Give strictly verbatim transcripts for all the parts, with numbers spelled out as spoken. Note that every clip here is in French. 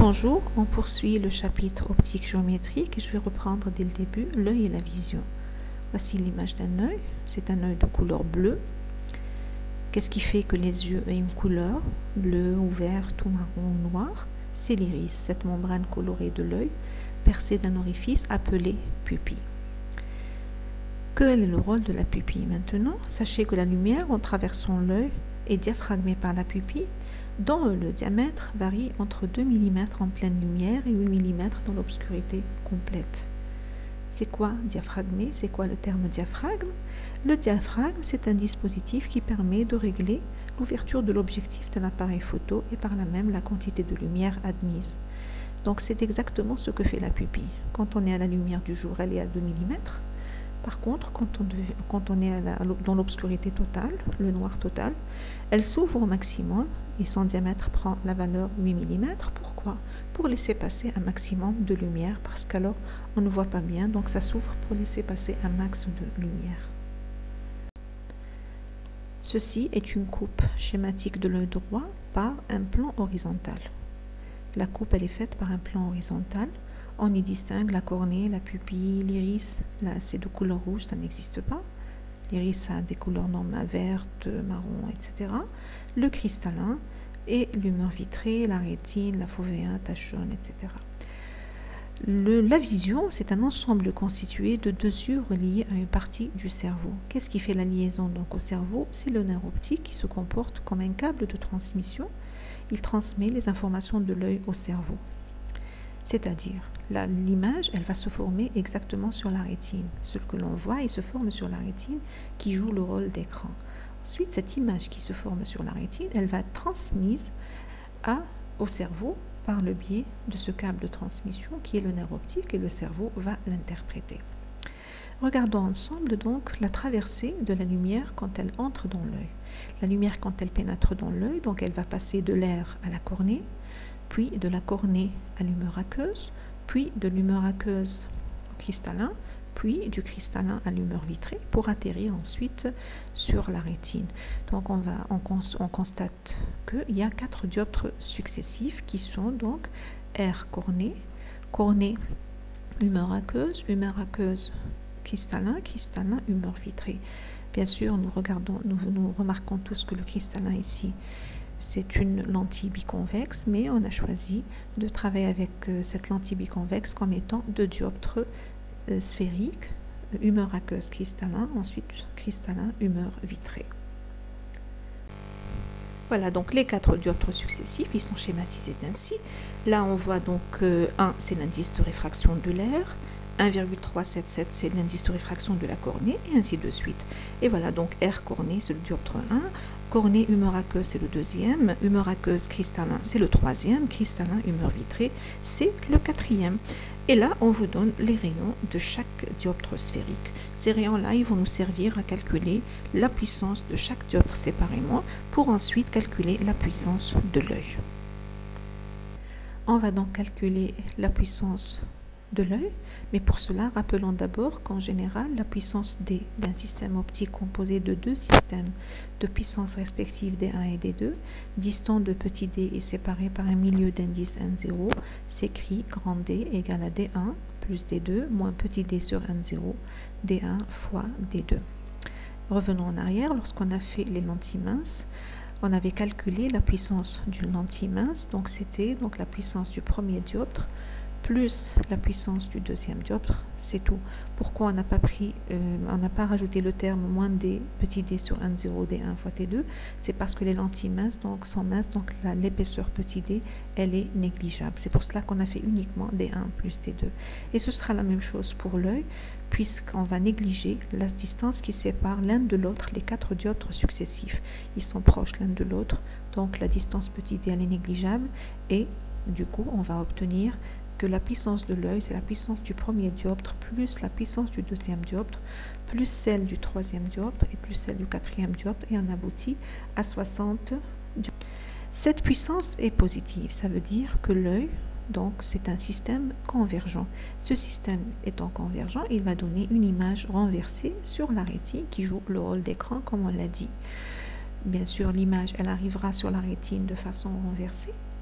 Bonjour, on poursuit le chapitre optique géométrique et je vais reprendre dès le début l'œil et la vision. Voici l'image d'un œil, c'est un œil de couleur bleue. Qu'est-ce qui fait que les yeux aient une couleur, bleu ou vert, tout marron ou noir? C'est l'iris, cette membrane colorée de l'œil, percée d'un orifice appelé pupille. Quel est le rôle de la pupille maintenant? Sachez que la lumière en traversant l'œil est diaphragmée par la pupille, dont le diamètre varie entre deux millimètres en pleine lumière et huit millimètres dans l'obscurité complète. C'est quoi diaphragmé? C'est quoi le terme diaphragme? Le diaphragme, c'est un dispositif qui permet de régler l'ouverture de l'objectif d'un appareil photo et par là même la quantité de lumière admise. Donc c'est exactement ce que fait la pupille. Quand on est à la lumière du jour, elle est à deux millimètres. Par contre, quand on, devait, quand on est à la, dans l'obscurité totale, le noir total, elle s'ouvre au maximum et son diamètre prend la valeur huit millimètres. Pourquoi? Pour laisser passer un maximum de lumière, parce qu'alors on ne voit pas bien, donc ça s'ouvre pour laisser passer un max de lumière. Ceci est une coupe schématique de l'œil droit par un plan horizontal. La coupe, elle est faite par un plan horizontal. On y distingue la cornée, la pupille, l'iris. Là, c'est de couleur rouge, ça n'existe pas. L'iris a des couleurs normales, vertes, marron, et cetera. Le cristallin et l'humeur vitrée, la rétine, la fovea, tache jaune, et cetera. Le, la vision, c'est un ensemble constitué de deux yeux reliés à une partie du cerveau. Qu'est-ce qui fait la liaison donc au cerveau? C'est le nerf optique qui se comporte comme un câble de transmission. Il transmet les informations de l'œil au cerveau. C'est-à-dire, l'image, elle va se former exactement sur la rétine. Ce que l'on voit, il se forme sur la rétine qui joue le rôle d'écran. Ensuite, cette image qui se forme sur la rétine, elle va être transmise à, au cerveau par le biais de ce câble de transmission qui est le nerf optique et le cerveau va l'interpréter. Regardons ensemble donc la traversée de la lumière quand elle entre dans l'œil. La lumière quand elle pénètre dans l'œil, donc elle va passer de l'air à la cornée, puis de la cornée à l'humeur aqueuse, puis de l'humeur aqueuse au cristallin, puis du cristallin à l'humeur vitrée pour atterrir ensuite sur la rétine. Donc on, va, on, cons, on constate qu'il y a quatre dioptres successifs qui sont donc R cornée, cornée humeur aqueuse, humeur aqueuse cristallin, cristallin humeur vitrée. Bien sûr, nous regardons, nous, nous remarquons tous que le cristallin ici, c'est une lentille biconvexe, mais on a choisi de travailler avec euh, cette lentille biconvexe comme étant deux dioptres euh, sphériques, humeur aqueuse cristallin, ensuite cristallin humeur vitrée. Voilà donc les quatre dioptres successifs, ils sont schématisés ainsi. Là on voit donc euh, un, c'est l'indice de réfraction de l'air, un virgule trois sept sept c'est l'indice de réfraction de la cornée et ainsi de suite. Et voilà donc R cornée c'est le dioptre un, cornée humeur aqueuse c'est le deuxième, humeur aqueuse cristallin c'est le troisième, cristallin humeur vitrée c'est le quatrième. Et là on vous donne les rayons de chaque dioptre sphérique. Ces rayons là ils vont nous servir à calculer la puissance de chaque dioptre séparément pour ensuite calculer la puissance de l'œil. On va donc calculer la puissance de l'œil, mais pour cela, rappelons d'abord qu'en général, la puissance D d'un système optique composé de deux systèmes de puissance respective D un et D deux, distants de petit d et séparés par un milieu d'indice N zéro, s'écrit grand D égale à D un plus D deux moins petit d sur N zéro, D un fois D deux. Revenons en arrière, lorsqu'on a fait les lentilles minces, on avait calculé la puissance d'une lentille mince, donc c'était donc la puissance du premier dioptre plus la puissance du deuxième dioptre, c'est tout. Pourquoi on n'a pas pris, euh, on n'a pas rajouté le terme moins d, petit d sur N zéro, D un fois T deux, c'est parce que les lentilles minces donc, sont minces, donc l'épaisseur petit d, elle est négligeable. C'est pour cela qu'on a fait uniquement D un plus D deux. Et ce sera la même chose pour l'œil, puisqu'on va négliger la distance qui sépare l'un de l'autre les quatre dioptres successifs. Ils sont proches l'un de l'autre, donc la distance petit d, elle est négligeable, et du coup, on va obtenir que la puissance de l'œil, c'est la puissance du premier dioptre plus la puissance du deuxième dioptre, plus celle du troisième dioptre et plus celle du quatrième dioptre, et on aboutit à soixante dioptres. Cette puissance est positive, ça veut dire que l'œil, donc c'est un système convergent. Ce système étant convergent, il va donner une image renversée sur la rétine qui joue le rôle d'écran comme on l'a dit. Bien sûr, l'image, elle arrivera sur la rétine de façon renversée,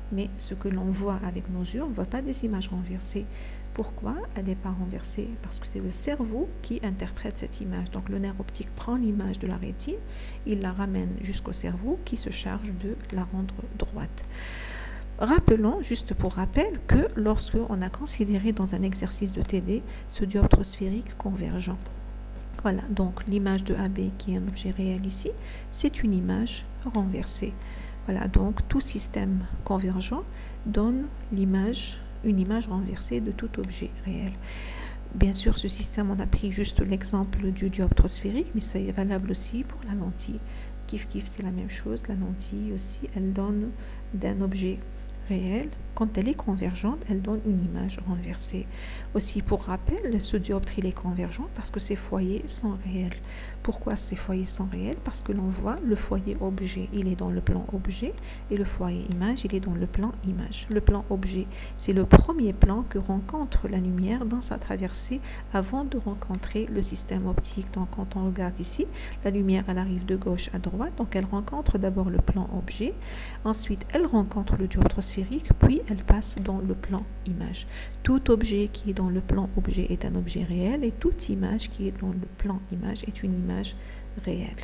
mais ce que l'on voit avec nos yeux, on ne voit pas des images renversées. Pourquoi elle n'est pas renversée? Parce que c'est le cerveau qui interprète cette image. Donc le nerf optique prend l'image de la rétine, il la ramène jusqu'au cerveau qui se charge de la rendre droite. Rappelons, juste pour rappel, que lorsque on a considéré dans un exercice de T D ce dioptre sphérique convergent. Voilà, donc l'image de A B qui est un objet réel ici, c'est une image renversée. Voilà, donc tout système convergent donne l'image, une image renversée de tout objet réel. Bien sûr, ce système, on a pris juste l'exemple du dioptre sphérique, mais ça est valable aussi pour la lentille. Kif kif, c'est la même chose. La lentille aussi, elle donne d'un objet réel. Quand elle est convergente, elle donne une image renversée. Aussi, pour rappel, ce dioptre, il est convergent parce que ces foyers sont réels. Pourquoi ces foyers sont réels? Parce que l'on voit le foyer objet, il est dans le plan objet, et le foyer image, il est dans le plan image. Le plan objet, c'est le premier plan que rencontre la lumière dans sa traversée avant de rencontrer le système optique. Donc quand on regarde ici, la lumière, elle arrive de gauche à droite, donc elle rencontre d'abord le plan objet, ensuite elle rencontre le dioptre sphérique, puis elle passe dans le plan image. Tout objet qui est dans le plan objet est un objet réel, et toute image qui est dans le plan image est une image réelle.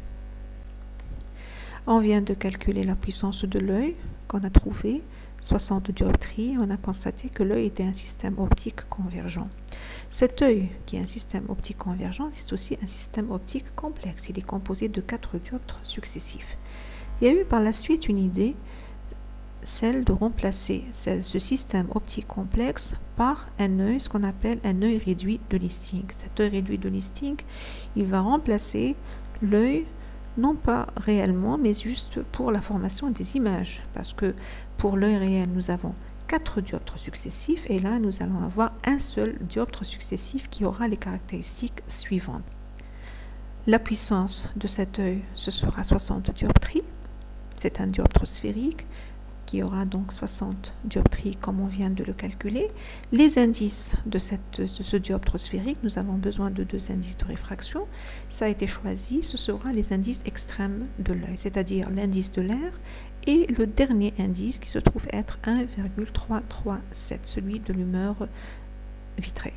On vient de calculer la puissance de l'œil qu'on a trouvé, soixante dioptries. On a constaté que l'œil était un système optique convergent. Cet œil, qui est un système optique convergent, c'est aussi un système optique complexe. Il est composé de quatre dioptres successifs. Il y a eu par la suite une idée, celle de remplacer ce système optique complexe par un œil, ce qu'on appelle un œil réduit de listing. Cet œil réduit de listing, il va remplacer l'œil, non pas réellement, mais juste pour la formation des images. Parce que pour l'œil réel, nous avons quatre dioptres successifs, et là, nous allons avoir un seul dioptre successif qui aura les caractéristiques suivantes. La puissance de cet œil, ce sera soixante dioptries. C'est un dioptre sphérique qui aura donc soixante dioptries comme on vient de le calculer. Les indices de, cette, de ce dioptre sphérique, nous avons besoin de deux indices de réfraction. Ça a été choisi, ce sera les indices extrêmes de l'œil, c'est-à-dire l'indice de l'air et le dernier indice qui se trouve être un virgule trois cent trente-sept, celui de l'humeur vitrée.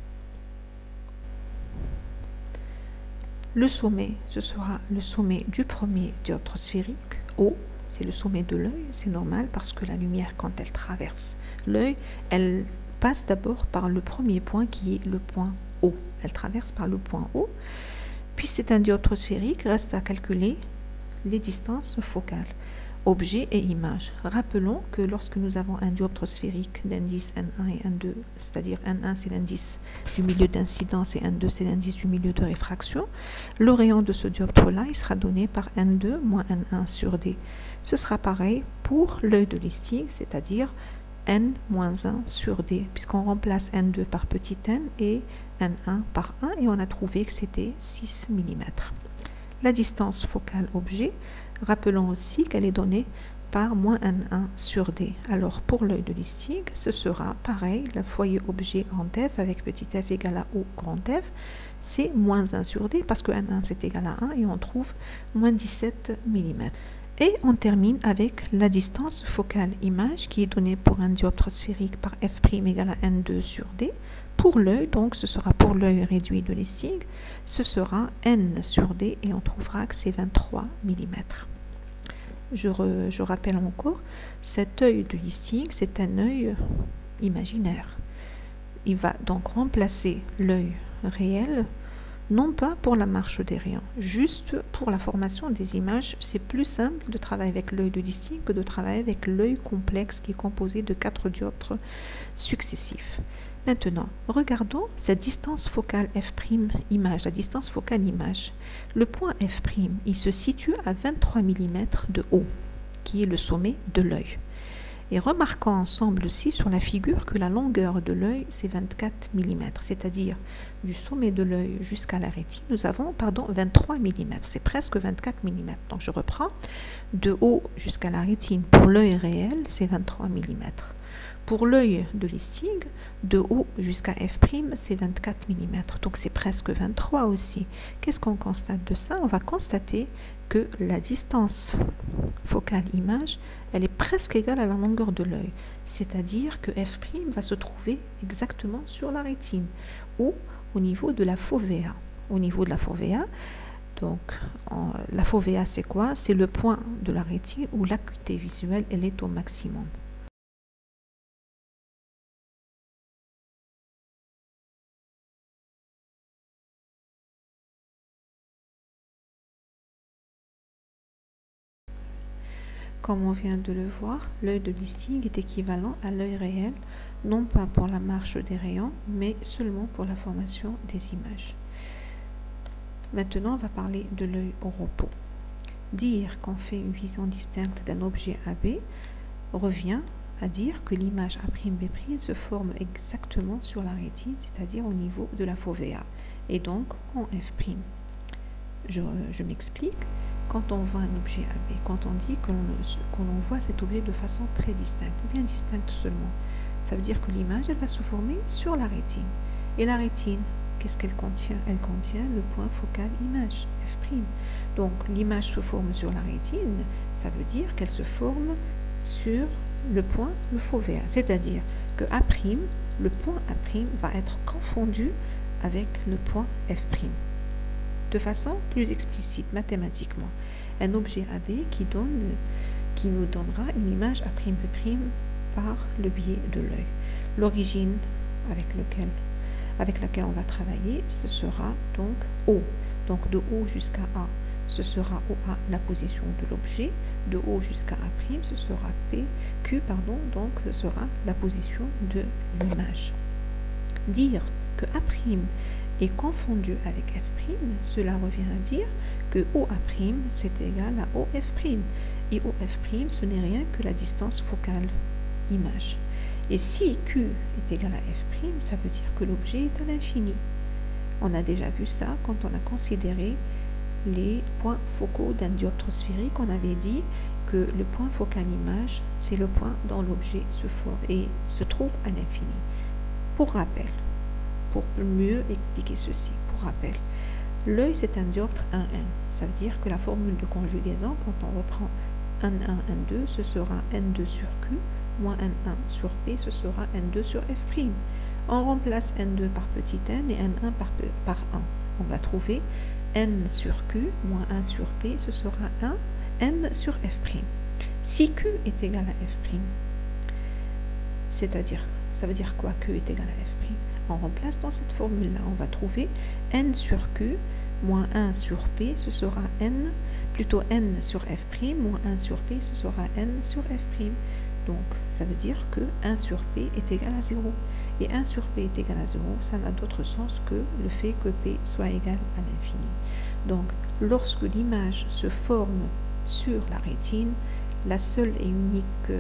Le sommet, ce sera le sommet du premier dioptre sphérique, O. C'est le sommet de l'œil, c'est normal parce que la lumière, quand elle traverse l'œil, elle passe d'abord par le premier point qui est le point O. Elle traverse par le point O. Puis c'est un dioptre sphérique, reste à calculer les distances focales, objet et image. Rappelons que lorsque nous avons un dioptre sphérique d'indice N un et N deux, c'est-à-dire N un c'est l'indice du milieu d'incidence et N deux c'est l'indice du milieu de réfraction, le rayon de ce dioptre-là, il sera donné par N deux moins N un sur D. Ce sera pareil pour l'œil de listing, c'est-à-dire N moins un sur D, puisqu'on remplace N deux par petit n et N un par un, et on a trouvé que c'était six millimètres. La distance focale objet, rappelons aussi qu'elle est donnée par moins N un sur D. Alors pour l'œil de listing, ce sera pareil, le foyer objet grand F avec petit f égale à O grand F, c'est moins un sur D, parce que N un c'est égal à un, et on trouve moins dix-sept millimètres. Et on termine avec la distance focale image qui est donnée pour un dioptre sphérique par f' égale à N deux sur D. Pour l'œil, donc ce sera pour l'œil réduit de listing, ce sera N sur D et on trouvera que c'est vingt-trois millimètres. Je, re, je rappelle encore, cet œil de listing, c'est un œil imaginaire. Il va donc remplacer l'œil réel, non pas pour la marche des rayons, juste pour la formation des images. C'est plus simple de travailler avec l'œil de listing que de travailler avec l'œil complexe qui est composé de quatre dioptres successifs. Maintenant, regardons cette distance focale f' image, la distance focale image. Le point f', il se situe à vingt-trois millimètres de haut, qui est le sommet de l'œil. Et remarquons ensemble aussi sur la figure que la longueur de l'œil, c'est vingt-quatre millimètres, c'est-à-dire du sommet de l'œil jusqu'à la rétine, nous avons pardon, vingt-trois millimètres, c'est presque vingt-quatre millimètres. Donc je reprends, de haut jusqu'à la rétine, pour l'œil réel, c'est vingt-trois millimètres. Pour l'œil de listing, de O jusqu'à F', c'est vingt-quatre millimètres, donc c'est presque vingt-trois aussi. Qu'est-ce qu'on constate de ça? On va constater que la distance focale image, elle est presque égale à la longueur de l'œil, c'est-à-dire que F' va se trouver exactement sur la rétine ou au niveau de la fovea. Au niveau de la fovea, donc en, la fovea c'est quoi? C'est le point de la rétine où l'acuité visuelle elle est au maximum. Comme on vient de le voir, l'œil de listing est équivalent à l'œil réel, non pas pour la marche des rayons, mais seulement pour la formation des images. Maintenant, on va parler de l'œil au repos. Dire qu'on fait une vision distincte d'un objet A B revient à dire que l'image A' B' se forme exactement sur la rétine, c'est-à-dire au niveau de la fovea, et donc en F'. Je, je m'explique. Quand on voit un objet A B, quand on dit que l'on voit cet objet de façon très distincte, ou bien distincte seulement, ça veut dire que l'image elle va se former sur la rétine. Et la rétine, qu'est-ce qu'elle contient? Elle contient le point focal image, F'. Donc l'image se forme sur la rétine, ça veut dire qu'elle se forme sur le point, le fovea. C'est-à-dire que A', le point A' va être confondu avec le point F'. De façon plus explicite mathématiquement, un objet A B qui, donne, qui nous donnera une image A' B' par le biais de l'œil. L'origine avec, lequel, avec laquelle on va travailler, ce sera donc O. Donc de O jusqu'à A, ce sera O A la position de l'objet. De O jusqu'à A', ce sera P, Q, pardon, donc ce sera la position de l'image. Dire que A' est confondu avec F', cela revient à dire que O A' c'est égal à O F'. Et O F', ce n'est rien que la distance focale image. Et si Q est égal à F', ça veut dire que l'objet est à l'infini. On a déjà vu ça quand on a considéré les points focaux d'un dioptre sphérique. On avait dit que le point focal image, c'est le point dont l'objet se forme et se trouve à l'infini. Pour rappel, pour mieux expliquer ceci, pour rappel, l'œil c'est un dioptre un un. Ça veut dire que la formule de conjugaison, quand on reprend un un, un deux, ce sera n deux sur Q, moins n un sur P, ce sera n deux sur F'. On remplace n deux par petit n et n un par, par un. On va trouver n sur Q moins un sur P, ce sera un, n sur F'. Si Q est égal à F', c'est-à-dire, ça veut dire quoi Q est égal à F'? On remplace dans cette formule-là, on va trouver n sur Q moins un sur P, ce sera n, plutôt n sur F', moins un sur P, ce sera n sur F'. Donc, ça veut dire que un sur P est égal à zéro. Et un sur P est égal à zéro, ça n'a d'autre sens que le fait que P soit égal à l'infini. Donc, lorsque l'image se forme sur la rétine, la seule et unique euh,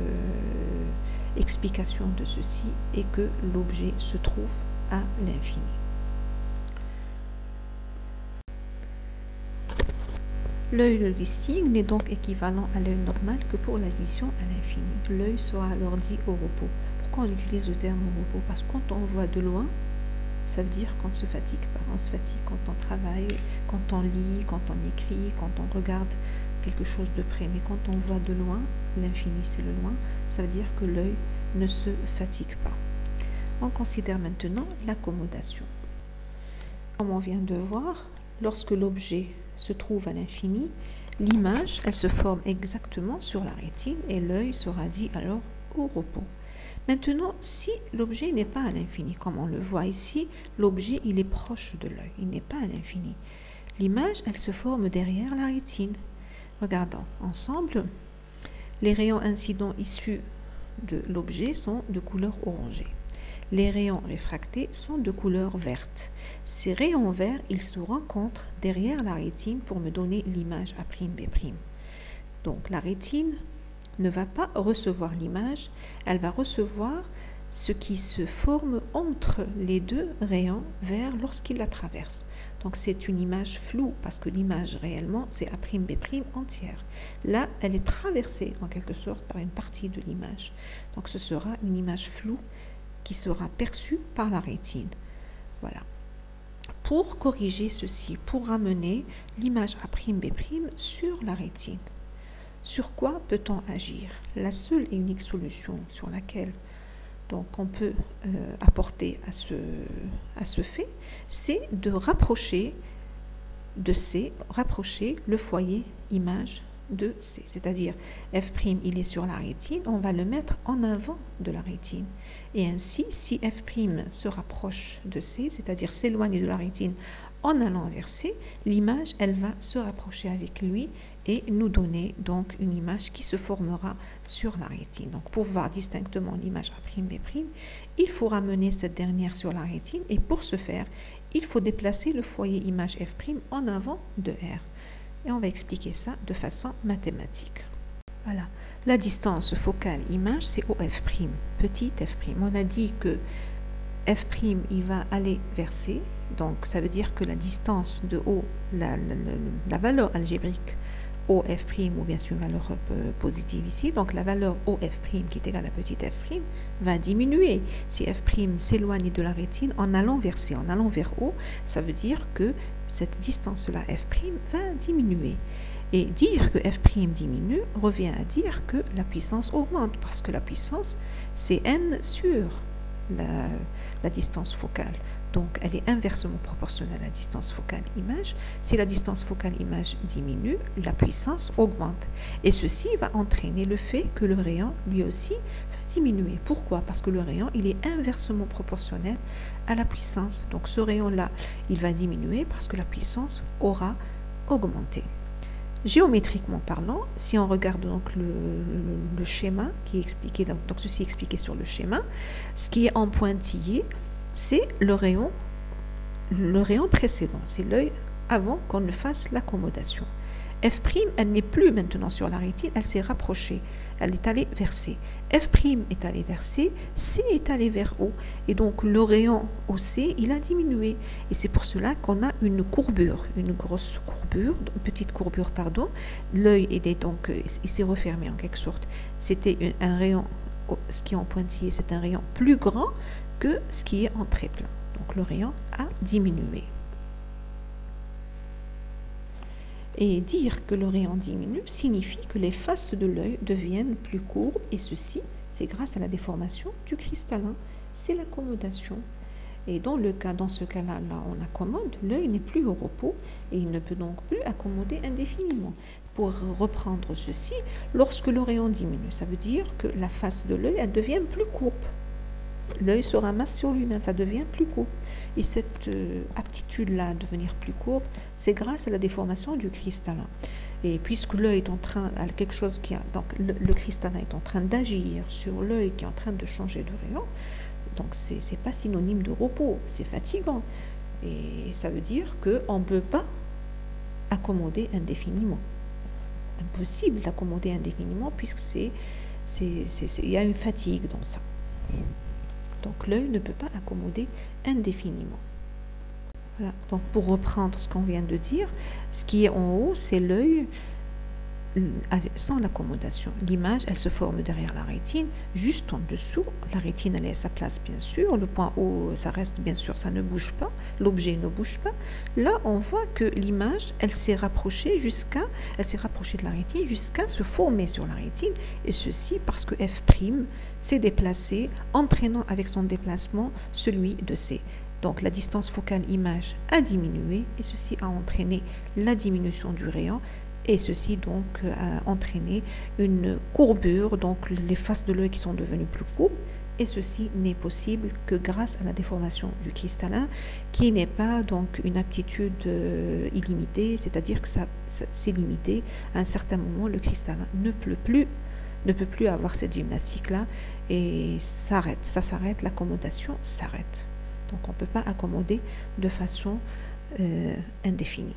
explication de ceci est que l'objet se trouve à l'infini. L'œil de listing n'est donc équivalent à l'œil normal que pour la vision à l'infini. L'œil sera alors dit au repos. Pourquoi on utilise le terme au repos? Parce que quand on voit de loin, ça veut dire qu'on ne se fatigue pas. On se fatigue quand on travaille, quand on lit, quand on écrit, quand on regarde quelque chose de près. Mais quand on voit de loin, l'infini c'est le loin, ça veut dire que l'œil ne se fatigue pas. On considère maintenant l'accommodation. Comme on vient de voir, lorsque l'objet se trouve à l'infini, l'image, elle se forme exactement sur la rétine et l'œil sera dit alors au repos. Maintenant, si l'objet n'est pas à l'infini, comme on le voit ici, l'objet il est proche de l'œil, il n'est pas à l'infini. L'image, elle se forme derrière la rétine. Regardons ensemble, les rayons incidents issus de l'objet sont de couleur orangée. Les rayons réfractés sont de couleur verte. Ces rayons verts, ils se rencontrent derrière la rétine pour me donner l'image A', B'. Donc la rétine ne va pas recevoir l'image, elle va recevoir ce qui se forme entre les deux rayons verts lorsqu'ils la traversent. Donc c'est une image floue parce que l'image réellement c'est A', B' entière. Là, elle est traversée en quelque sorte par une partie de l'image. Donc ce sera une image floue qui sera perçue par la rétine. Voilà. Pour corriger ceci, pour ramener l'image A', B' sur la rétine, sur quoi peut-on agir? La seule et unique solution sur laquelle donc on peut euh, apporter à ce, à ce fait, c'est de rapprocher de C, rapprocher le foyer image de C, c'est-à-dire F', il est sur la rétine, on va le mettre en avant de la rétine. Et ainsi, si F' se rapproche de C, c'est-à-dire s'éloigne de la rétine en allant vers C, l'image, elle va se rapprocher avec lui et nous donner donc une image qui se formera sur la rétine. Donc pour voir distinctement l'image A', B', il faut ramener cette dernière sur la rétine et pour ce faire, il faut déplacer le foyer image F' en avant de R. Et on va expliquer ça de façon mathématique. Voilà, la distance focale image, c'est O F', petit F'. On a dit que F', il va aller vers C, donc ça veut dire que la distance de O, la, la, la, la valeur algébrique O F', ou bien sûr une valeur euh, positive ici, donc la valeur O F' qui est égale à petit F' va diminuer. Si F' s'éloigne de la rétine en allant vers C, en allant vers O, ça veut dire que cette distance-là, F' va diminuer. Et dire que F' diminue revient à dire que la puissance augmente, parce que la puissance, c'est N sur la, la distance focale. Donc, elle est inversement proportionnelle à la distance focale image. Si la distance focale image diminue, la puissance augmente. Et ceci va entraîner le fait que le rayon, lui aussi, va diminuer. Pourquoi? Parce que le rayon, il est inversement proportionnel à la puissance. Donc, ce rayon-là, il va diminuer parce que la puissance aura augmenté. Géométriquement parlant, si on regarde donc le, le, le schéma qui est expliqué, donc ceci est expliqué sur le schéma, ce qui est en pointillé, c'est le rayon, le rayon précédent, c'est l'œil avant qu'on ne fasse l'accommodation. F', elle n'est plus maintenant sur la rétine, elle s'est rapprochée, elle est allée vers C. F' est allé vers C, C est allé vers O. Et donc le rayon O C, il a diminué. Et c'est pour cela qu'on a une courbure, une grosse courbure, une petite courbure, pardon. L'œil, il est donc, il s'est refermé en quelque sorte. C'était un rayon, ce qui est en pointillé, c'est un rayon plus grand que ce qui est en très plein. Donc le rayon a diminué. Et dire que le rayon diminue signifie que les faces de l'œil deviennent plus courbes, et ceci, c'est grâce à la déformation du cristallin. C'est l'accommodation. Et dans, le cas, dans ce cas-là, là, on accommode, l'œil n'est plus au repos et il ne peut donc plus accommoder indéfiniment. Pour reprendre ceci, lorsque le rayon diminue, ça veut dire que la face de l'œil, elle devient plus courbe. L'œil se ramasse sur lui-même, ça devient plus court. Et cette euh, aptitude-là à devenir plus courbe, c'est grâce à la déformation du cristallin. Et puisque l'œil est en train, quelque chose qui a, donc le, le cristallin est en train d'agir sur l'œil qui est en train de changer de rayon, donc c'est c'est pas synonyme de repos, c'est fatigant. Et ça veut dire qu'on ne peut pas accommoder indéfiniment. Impossible d'accommoder indéfiniment puisque c'est, c'est, c'est, c'est, il y a une fatigue dans ça. Donc l'œil ne peut pas accommoder indéfiniment. Voilà. Donc pour reprendre ce qu'on vient de dire, ce qui est en haut, c'est l'œil sans l'accommodation. L'image, elle se forme derrière la rétine, juste en dessous. La rétine, elle est à sa place, bien sûr. Le point haut, ça reste, bien sûr, ça ne bouge pas. L'objet ne bouge pas. Là, on voit que l'image, elle s'est rapprochée jusqu'à, elle s'est rapprochée de la rétine jusqu'à se former sur la rétine. Et ceci parce que F' s'est déplacé, entraînant avec son déplacement celui de C. Donc la distance focale image a diminué et ceci a entraîné la diminution du rayon. Et ceci donc a entraîné une courbure, donc les faces de l'œil qui sont devenues plus courbes. Et ceci n'est possible que grâce à la déformation du cristallin, qui n'est pas donc une aptitude euh, illimitée, c'est-à-dire que ça, ça c'est limité. À un certain moment, le cristallin ne peut plus, ne peut plus avoir cette gymnastique-là et s'arrête. Ça s'arrête, l'accommodation s'arrête. Donc on ne peut pas accommoder de façon euh, indéfinie.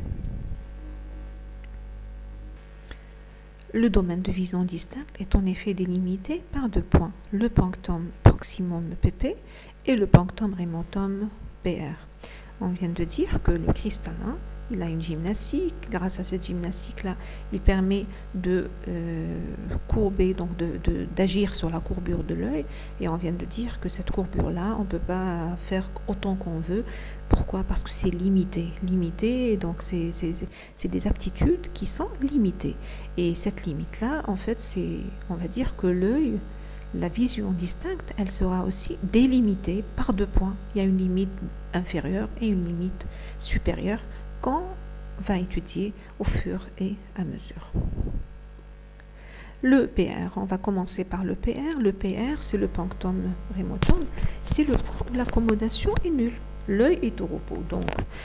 Le domaine de vision distincte est en effet délimité par deux points, le punctum proximum P P et le punctum remotum P R. On vient de dire que le cristallin, il a une gymnastique. Grâce à cette gymnastique-là, il permet de euh, courber, donc de, de, d'agir sur la courbure de l'œil. Et on vient de dire que cette courbure-là, on ne peut pas faire autant qu'on veut. Pourquoi? Parce que c'est limité. Limité, donc c'est, c'est, c'est des aptitudes qui sont limitées. Et cette limite-là, en fait, c'est, on va dire que l'œil, la vision distincte, elle sera aussi délimitée par deux points. Il y a une limite inférieure et une limite supérieure qu'on va étudier au fur et à mesure. Le P R, on va commencer par le P R. Le P R, c'est le punctum remotum, c'est le point où l'accommodation est nulle. L'œil est au repos. Donc,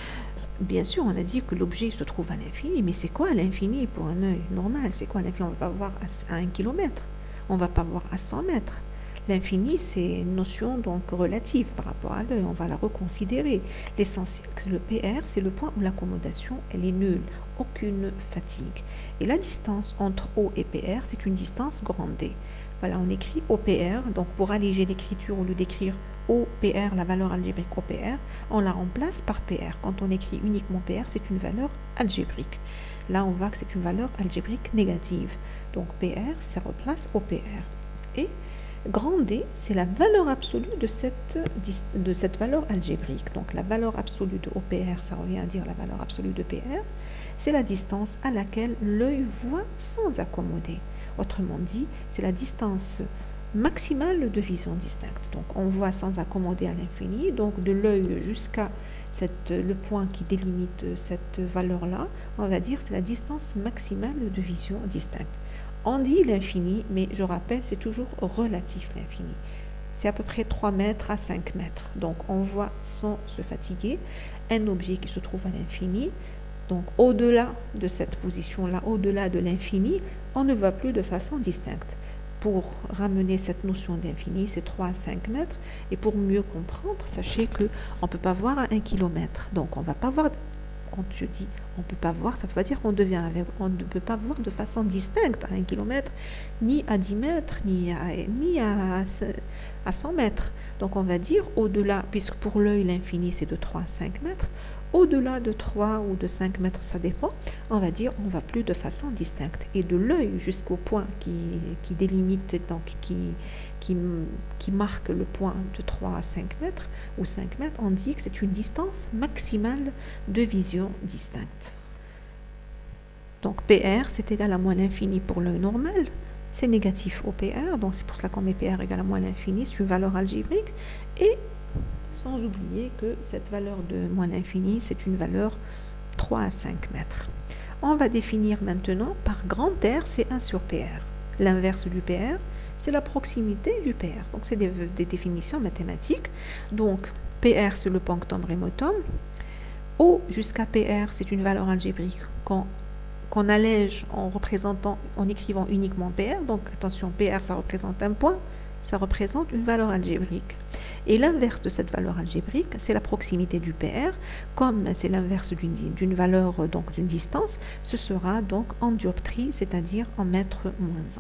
bien sûr, on a dit que l'objet se trouve à l'infini, mais c'est quoi l'infini pour un œil normal? C'est quoi l'infini? On ne va pas voir à un kilomètre, on ne va pas voir à cent mètres. L'infini, c'est une notion donc relative par rapport à l'œil, on va la reconsidérer. L'essentiel que le P R, c'est le point où l'accommodation, elle est nulle, aucune fatigue. Et la distance entre O et P R, c'est une distance grande D. Voilà, on écrit O P R, donc pour alléger l'écriture, au lieu d'écrire O P R, la valeur algébrique O P R, on la remplace par P R. Quand on écrit uniquement P R, c'est une valeur algébrique. Là, on voit que c'est une valeur algébrique négative. Donc P R, ça remplace O P R. Et grand D, c'est la valeur absolue de cette, de cette valeur algébrique. Donc la valeur absolue de O P R, ça revient à dire la valeur absolue de P R, c'est la distance à laquelle l'œil voit sans accommoder. Autrement dit, c'est la distance maximale de vision distincte. Donc on voit sans accommoder à l'infini, donc de l'œil jusqu'à cette, le point qui délimite cette valeur-là, on va dire c'est la distance maximale de vision distincte. On dit l'infini, mais je rappelle, c'est toujours relatif l'infini. C'est à peu près trois mètres à cinq mètres. Donc on voit sans se fatiguer un objet qui se trouve à l'infini. Donc au-delà de cette position-là, au-delà de l'infini, on ne voit plus de façon distincte. Pour ramener cette notion d'infini, c'est trois à cinq mètres. Et pour mieux comprendre, sachez qu'on ne peut pas voir à un kilomètre. Donc on ne va pas voir... Quand je dis on ne peut pas voir, ça ne veut pas dire qu'on devient avec, on ne peut pas voir de façon distincte à un kilomètre, ni à dix mètres, ni à, ni à, à cent mètres. Donc on va dire au-delà, puisque pour l'œil l'infini c'est de trois à cinq mètres, au-delà de trois ou de cinq mètres, ça dépend, on va dire on ne va plus de façon distincte. Et de l'œil jusqu'au point qui, qui délimite, donc qui, qui, qui marque le point de trois à cinq mètres ou cinq mètres, on dit que c'est une distance maximale de vision distincte. Donc P R, c'est égal à moins l'infini pour l'œil normal. C'est négatif au P R, donc c'est pour cela qu'on met P R égal à moins l'infini, c'est une valeur algébrique. Et sans oublier que cette valeur de moins l'infini, c'est une valeur trois à cinq mètres. On va définir maintenant par grand R, c'est un sur P R. L'inverse du P R, c'est la proximité du P R. Donc c'est des, des définitions mathématiques. Donc P R, c'est le punctum remotum. O jusqu'à P R, c'est une valeur algébrique qu'on qu'on allège en représentant, en écrivant uniquement P R. Donc attention, P R, ça représente un point, ça représente une valeur algébrique. Et l'inverse de cette valeur algébrique, c'est la proximité du P R. Comme c'est l'inverse d'une d'une valeur, donc d'une distance, ce sera donc en dioptrie, c'est-à-dire en mètre moins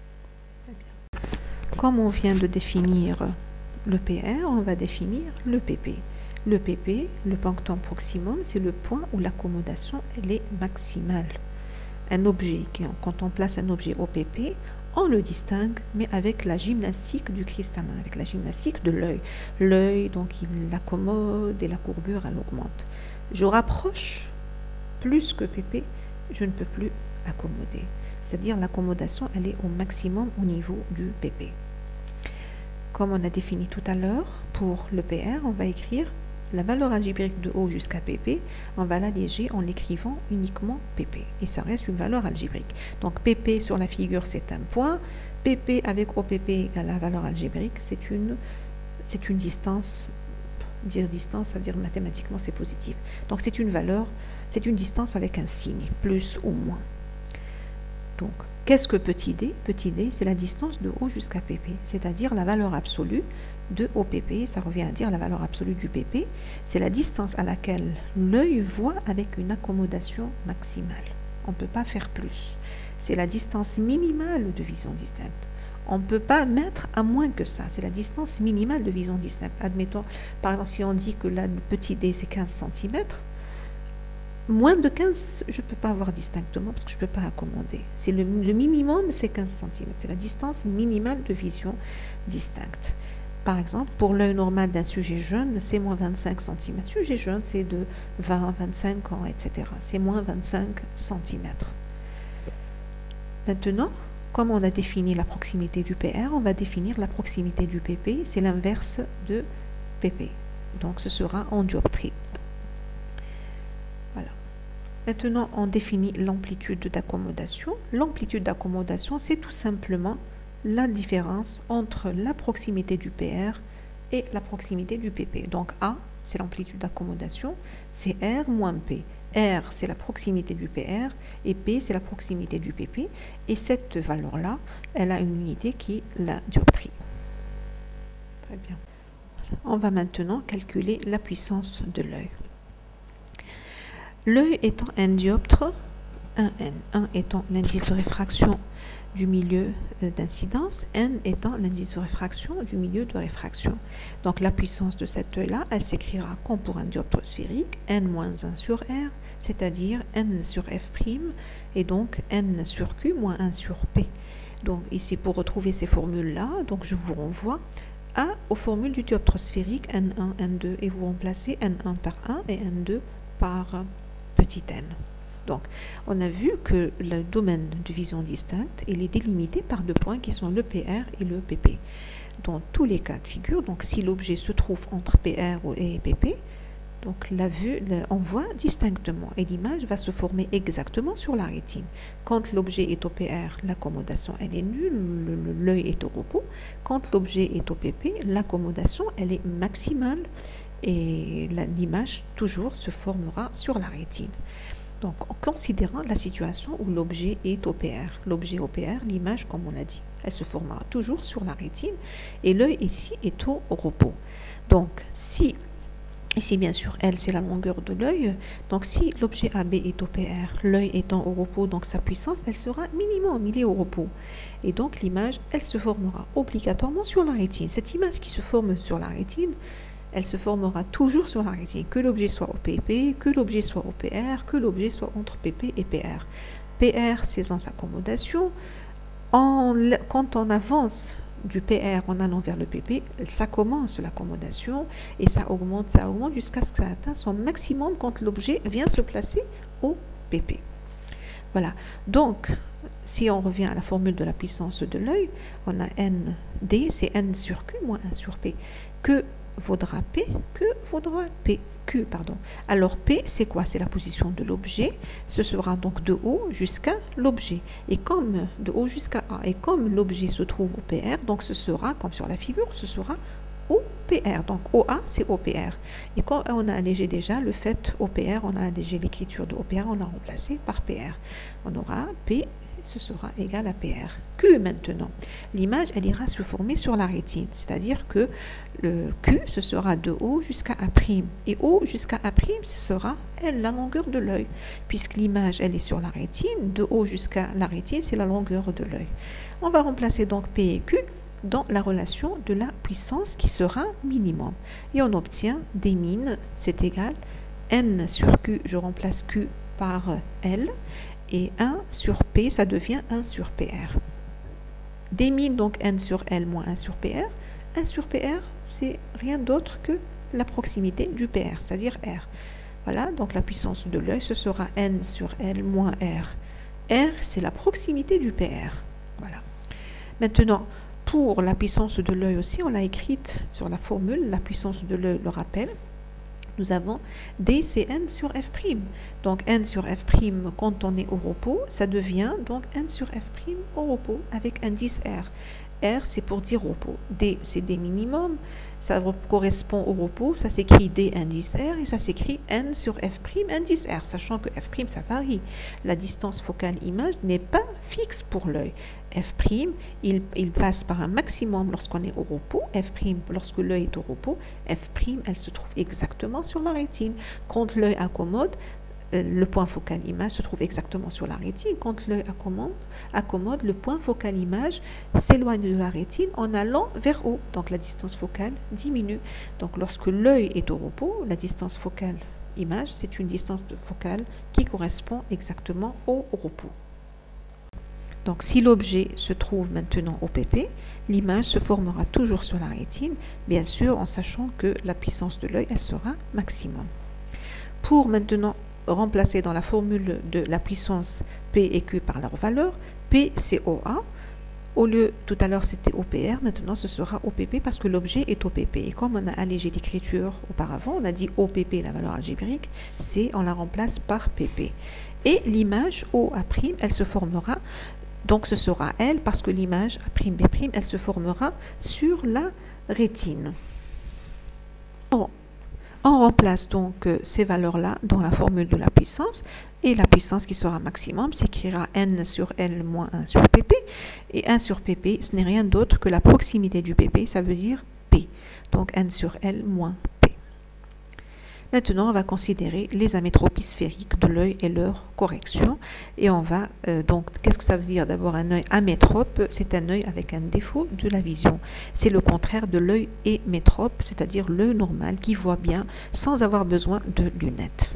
un. Comme on vient de définir le P R, on va définir le P P. Le P P, le punctum proximum, c'est le point où l'accommodation elle est maximale. Un objet, quand on place un objet au P P, on le distingue, mais avec la gymnastique du cristallin, avec la gymnastique de l'œil. L'œil, donc, il l'accommode et la courbure, elle augmente. Je rapproche plus que P P, je ne peux plus accommoder. C'est-à-dire l'accommodation, elle est au maximum au niveau du P P. Comme on a défini tout à l'heure, pour le P R, on va écrire la valeur algébrique de O jusqu'à P P, on va l'alléger en l'écrivant uniquement P P. Et ça reste une valeur algébrique. Donc P P sur la figure, c'est un point. P P avec O P P égale la valeur algébrique, c'est une, c'est une distance. Dire distance, ça veut dire mathématiquement, c'est positif. Donc c'est une valeur, c'est une distance avec un signe, plus ou moins. Donc, qu'est-ce que petit d? Petit d, c'est la distance de O jusqu'à P P, c'est-à-dire la valeur absolue de O P P, ça revient à dire la valeur absolue du P P, c'est la distance à laquelle l'œil voit avec une accommodation maximale. On ne peut pas faire plus. C'est la distance minimale de vision distincte. On ne peut pas mettre à moins que ça. C'est la distance minimale de vision distincte. Admettons, par exemple, si on dit que là, le petit d, c'est quinze centimètres, moins de quinze, je ne peux pas avoir distinctement parce que je ne peux pas accommoder. C'est le, le minimum, c'est quinze centimètres. C'est la distance minimale de vision distincte. Par exemple, pour l'œil normal d'un sujet jeune, c'est moins vingt-cinq centimètres. Sujet jeune, c'est de vingt, vingt-cinq ans, et cetera. C'est moins vingt-cinq centimètres. Maintenant, comme on a défini la proximité du P R, on va définir la proximité du P P. C'est l'inverse de P P. Donc, ce sera en dioptrie. Voilà. Maintenant, on définit l'amplitude d'accommodation. L'amplitude d'accommodation, c'est tout simplement la différence entre la proximité du P R et la proximité du P P. Donc A, c'est l'amplitude d'accommodation, c'est R moins P. R, c'est la proximité du P R et P, c'est la proximité du P P. Et cette valeur-là, elle a une unité qui est la dioptrie. Très bien. On va maintenant calculer la puissance de l'œil. L'œil étant un dioptre, un N, un étant l'indice de réfraction du milieu d'incidence, N étant l'indice de réfraction du milieu de réfraction. Donc la puissance de cet œil-là, elle s'écrira comme pour un dioptre sphérique, N moins un sur R, c'est-à-dire N sur F', et donc N sur Q moins un sur P. Donc ici, pour retrouver ces formules-là, donc je vous renvoie à, aux formules du dioptre sphérique N un, N deux, et vous remplacez N un par un et N deux par petit n. Donc, on a vu que le domaine de vision distincte, il est délimité par deux points qui sont le P R et le P P. Dans tous les cas de figure, donc si l'objet se trouve entre P R et P P, donc la vue, on voit distinctement et l'image va se former exactement sur la rétine. Quand l'objet est au P R, l'accommodation elle est nulle, l'œil est au repos. Quand l'objet est au P P, l'accommodation elle est maximale et l'image toujours se formera sur la rétine. Donc, en considérant la situation où l'objet est au P R. L'objet au P R, l'image, comme on l'a dit, elle se formera toujours sur la rétine et l'œil ici est au repos. Donc, si, ici bien sûr, L, c'est la longueur de l'œil. Donc, si l'objet A B est au P R, l'œil étant au repos, donc sa puissance, elle sera minimum, il est au repos. Et donc, l'image, elle se formera obligatoirement sur la rétine. Cette image qui se forme sur la rétine, elle se formera toujours sur la rétine, que l'objet soit au P P, que l'objet soit au P R, que l'objet soit entre P P et P R. P R, c'est sans accommodation. En, quand on avance du P R en allant vers le P P, ça commence l'accommodation et ça augmente, ça augmente jusqu'à ce que ça atteigne son maximum quand l'objet vient se placer au P P. Voilà. Donc, si on revient à la formule de la puissance de l'œil, on a N D, c'est N sur Q moins un sur P. Que vaudra P, que vaudra P, Q, pardon. Alors P, c'est quoi? C'est la position de l'objet. Ce sera donc de haut jusqu'à l'objet. Et comme de haut jusqu'à A, et comme l'objet se trouve au P R, donc ce sera, comme sur la figure, ce sera au P R. Donc O A, c'est O P R. Et quand on a allégé déjà le fait O P R, on a allégé l'écriture de O P R, on l'a remplacé par P R. On aura P, ce sera égal à P R. Q maintenant, l'image elle ira se former sur la rétine, c'est-à-dire que le Q ce sera de haut jusqu'à A', et haut jusqu'à A', ce sera elle la longueur de l'œil, puisque l'image elle est sur la rétine, de haut jusqu'à la rétine c'est la longueur de l'œil. On va remplacer donc P et Q dans la relation de la puissance qui sera minimum, et on obtient D min, c'est égal N sur Q, je remplace Q par L, et un sur P, ça devient un sur P R. D min, donc N sur L moins un sur P R. un sur P R, c'est rien d'autre que la proximité du P R, c'est-à-dire R. Voilà, donc la puissance de l'œil, ce sera N sur L moins R. R, c'est la proximité du P R. Voilà. Maintenant, pour la puissance de l'œil aussi, on l'a écrite sur la formule, la puissance de l'œil, le rappel. Nous avons D, c'est N sur F'. Donc N sur F', quand on est au repos, ça devient donc N sur F' au repos avec indice R. R, c'est pour dire repos. D, c'est D minimum. Ça correspond au repos. Ça s'écrit D indice R et ça s'écrit N sur F' indice R, sachant que F', ça varie. La distance focale image n'est pas fixe pour l'œil. F', il, il passe par un maximum lorsqu'on est au repos. F', lorsque l'œil est au repos. F', elle se trouve exactement sur la rétine. Quand l'œil accommode, le point focal image se trouve exactement sur la rétine. Quand l'œil accommode, accommode, le point focal image s'éloigne de la rétine en allant vers haut. Donc la distance focale diminue. Donc lorsque l'œil est au repos, la distance focale image, c'est une distance focale qui correspond exactement au repos. Donc si l'objet se trouve maintenant au P P, l'image se formera toujours sur la rétine, bien sûr en sachant que la puissance de l'œil, elle sera maximum. Pour maintenant remplacer dans la formule de la puissance P et Q par leur valeur, P c'est O A, au lieu tout à l'heure c'était O P R, maintenant ce sera O P P parce que l'objet est O P P. Et comme on a allégé l'écriture auparavant, on a dit O P P, la valeur algébrique, c'est on la remplace par P P. Et l'image O A', elle se formera, donc ce sera elle parce que l'image A', B', elle se formera sur la rétine. Bon. On remplace donc euh, ces valeurs-là dans la formule de la puissance et la puissance qui sera maximum s'écrira N sur L moins un sur P P et un sur P P ce n'est rien d'autre que la proximité du P P, ça veut dire P, donc N sur L moins P. Maintenant on va considérer les amétropies sphériques de l'œil et leur correction et on va euh, donc, qu'est-ce que ça veut dire d'abord un œil amétrope? C'est un œil avec un défaut de la vision, c'est le contraire de l'œil hémétrope, c'est-à-dire l'œil normal qui voit bien sans avoir besoin de lunettes.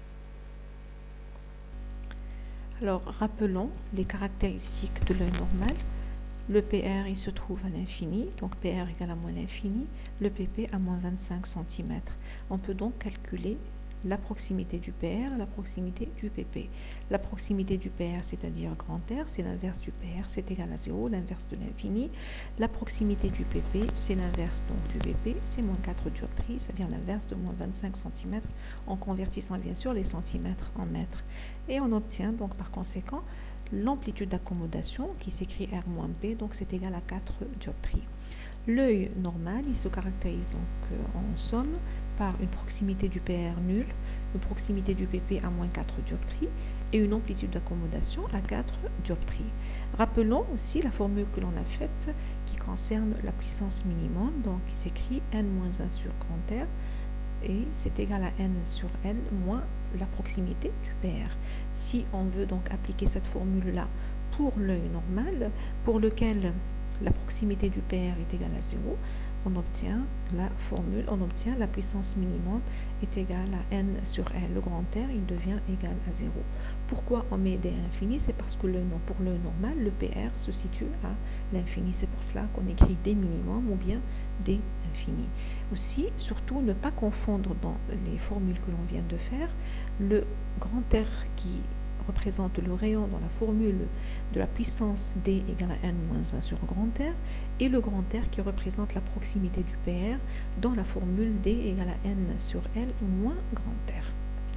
Alors rappelons les caractéristiques de l'œil normal. Le P R il se trouve à l'infini, donc P R égale à moins l'infini, le P P à moins vingt-cinq centimètres. On peut donc calculer la proximité du P R, la proximité du P P. La proximité du P R, c'est-à-dire grand R, c'est l'inverse du P R, c'est égal à zéro, l'inverse de l'infini. La proximité du P P, c'est l'inverse donc du P P, c'est moins quatre dioptries, c'est-à-dire l'inverse de moins vingt-cinq centimètres, en convertissant bien sûr les centimètres en mètres. Et on obtient donc par conséquent l'amplitude d'accommodation qui s'écrit R moins P, donc c'est égal à quatre dioptries. L'œil normal, il se caractérise donc euh, en somme par une proximité du P R nulle, une proximité du P P à moins quatre dioptries et une amplitude d'accommodation à quatre dioptries. Rappelons aussi la formule que l'on a faite qui concerne la puissance minimum, donc il s'écrit N moins un sur grand R et c'est égal à N sur L moins la proximité du P R. Si on veut donc appliquer cette formule-là pour l'œil normal, pour lequel la proximité du P R est égale à zéro, on obtient la formule, on obtient la puissance minimum est égale à N sur L. Le grand R, il devient égal à zéro. Pourquoi on met D infini? C'est parce que le, pour l'œil normal, le P R se situe à l'infini. C'est pour cela qu'on écrit D minimum ou bien D infini. Aussi, surtout, ne pas confondre dans les formules que l'on vient de faire, le grand R qui représente le rayon dans la formule de la puissance D égale à N moins un sur grand R et le grand R qui représente la proximité du P R dans la formule D égale à N sur L moins grand R.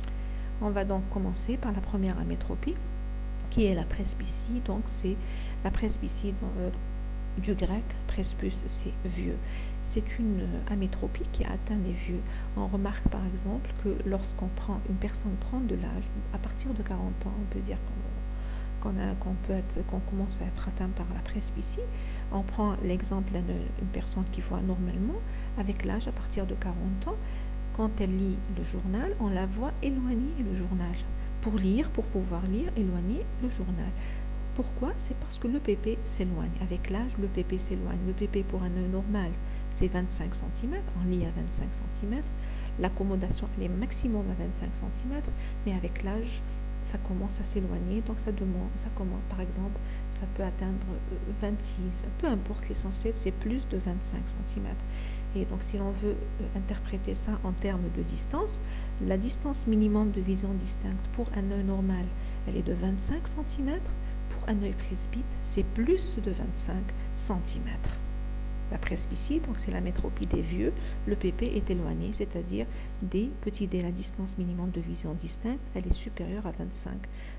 On va donc commencer par la première amétropie qui est la presbytie, donc c'est la presbytie euh, du grec, presbus c'est vieux. C'est une amétropie qui atteint les vieux. On remarque par exemple que lorsqu'on prend, une personne prend de l'âge, à partir de quarante ans, on peut dire qu'on qu'on peut être, qu'on commence à être atteint par la presbytie. On prend l'exemple d'une personne qui voit normalement, avec l'âge à partir de quarante ans, quand elle lit le journal, on la voit éloigner le journal. Pour lire, pour pouvoir lire, éloigner le journal. Pourquoi? C'est parce que le P P s'éloigne. Avec l'âge, le P P s'éloigne. Le P P pour un œil normal, c'est vingt-cinq centimètres. On lit à vingt-cinq centimètres. L'accommodation, elle est maximum à vingt-cinq centimètres. Mais avec l'âge, ça commence à s'éloigner. Donc, ça demande, ça commence, par exemple, ça peut atteindre vingt-six. Peu importe, l'essentiel, c'est plus de vingt-cinq centimètres. Et donc, si l'on veut interpréter ça en termes de distance, la distance minimum de vision distincte pour un œil normal, elle est de vingt-cinq centimètres. Pour un œil presbyte, c'est plus de vingt-cinq centimètres. La presbytie, donc c'est l'amétropie des vieux, le P P est éloigné, c'est-à-dire D, petit d, la distance minimum de vision distincte, elle est supérieure à vingt-cinq.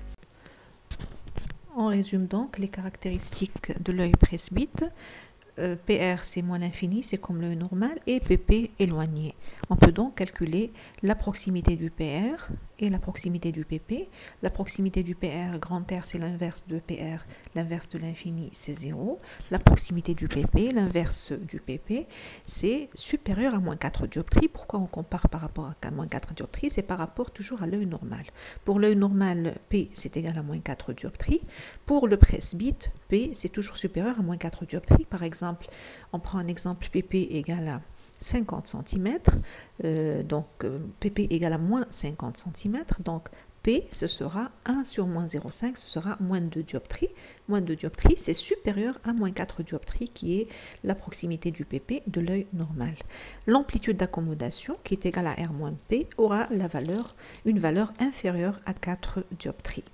On résume donc les caractéristiques de l'œil presbyte. Euh, P R c'est moins l'infini, c'est comme l'œil normal, et P P éloigné. On peut donc calculer la proximité du P R et la proximité du P P. La proximité du P R, grand R, c'est l'inverse de P R, l'inverse de l'infini, c'est zéro. La proximité du P P, l'inverse du P P, c'est supérieur à moins quatre dioptries. Pourquoi on compare par rapport à moins quatre dioptries? C'est par rapport toujours à l'œil normal. Pour l'œil normal, P, c'est égal à moins quatre dioptries. Pour le presbyte, P, c'est toujours supérieur à moins quatre dioptries. Par exemple, on prend un exemple, P P égale à cinquante centimètres, euh, donc euh, P P égale à moins cinquante centimètres, donc P, ce sera un sur moins zéro virgule cinq, ce sera moins deux dioptries. Moins deux dioptries, c'est supérieur à moins quatre dioptries, qui est la proximité du P P de l'œil normal. L'amplitude d'accommodation, qui est égale à R moins P, aura la valeur, une valeur inférieure à quatre dioptries.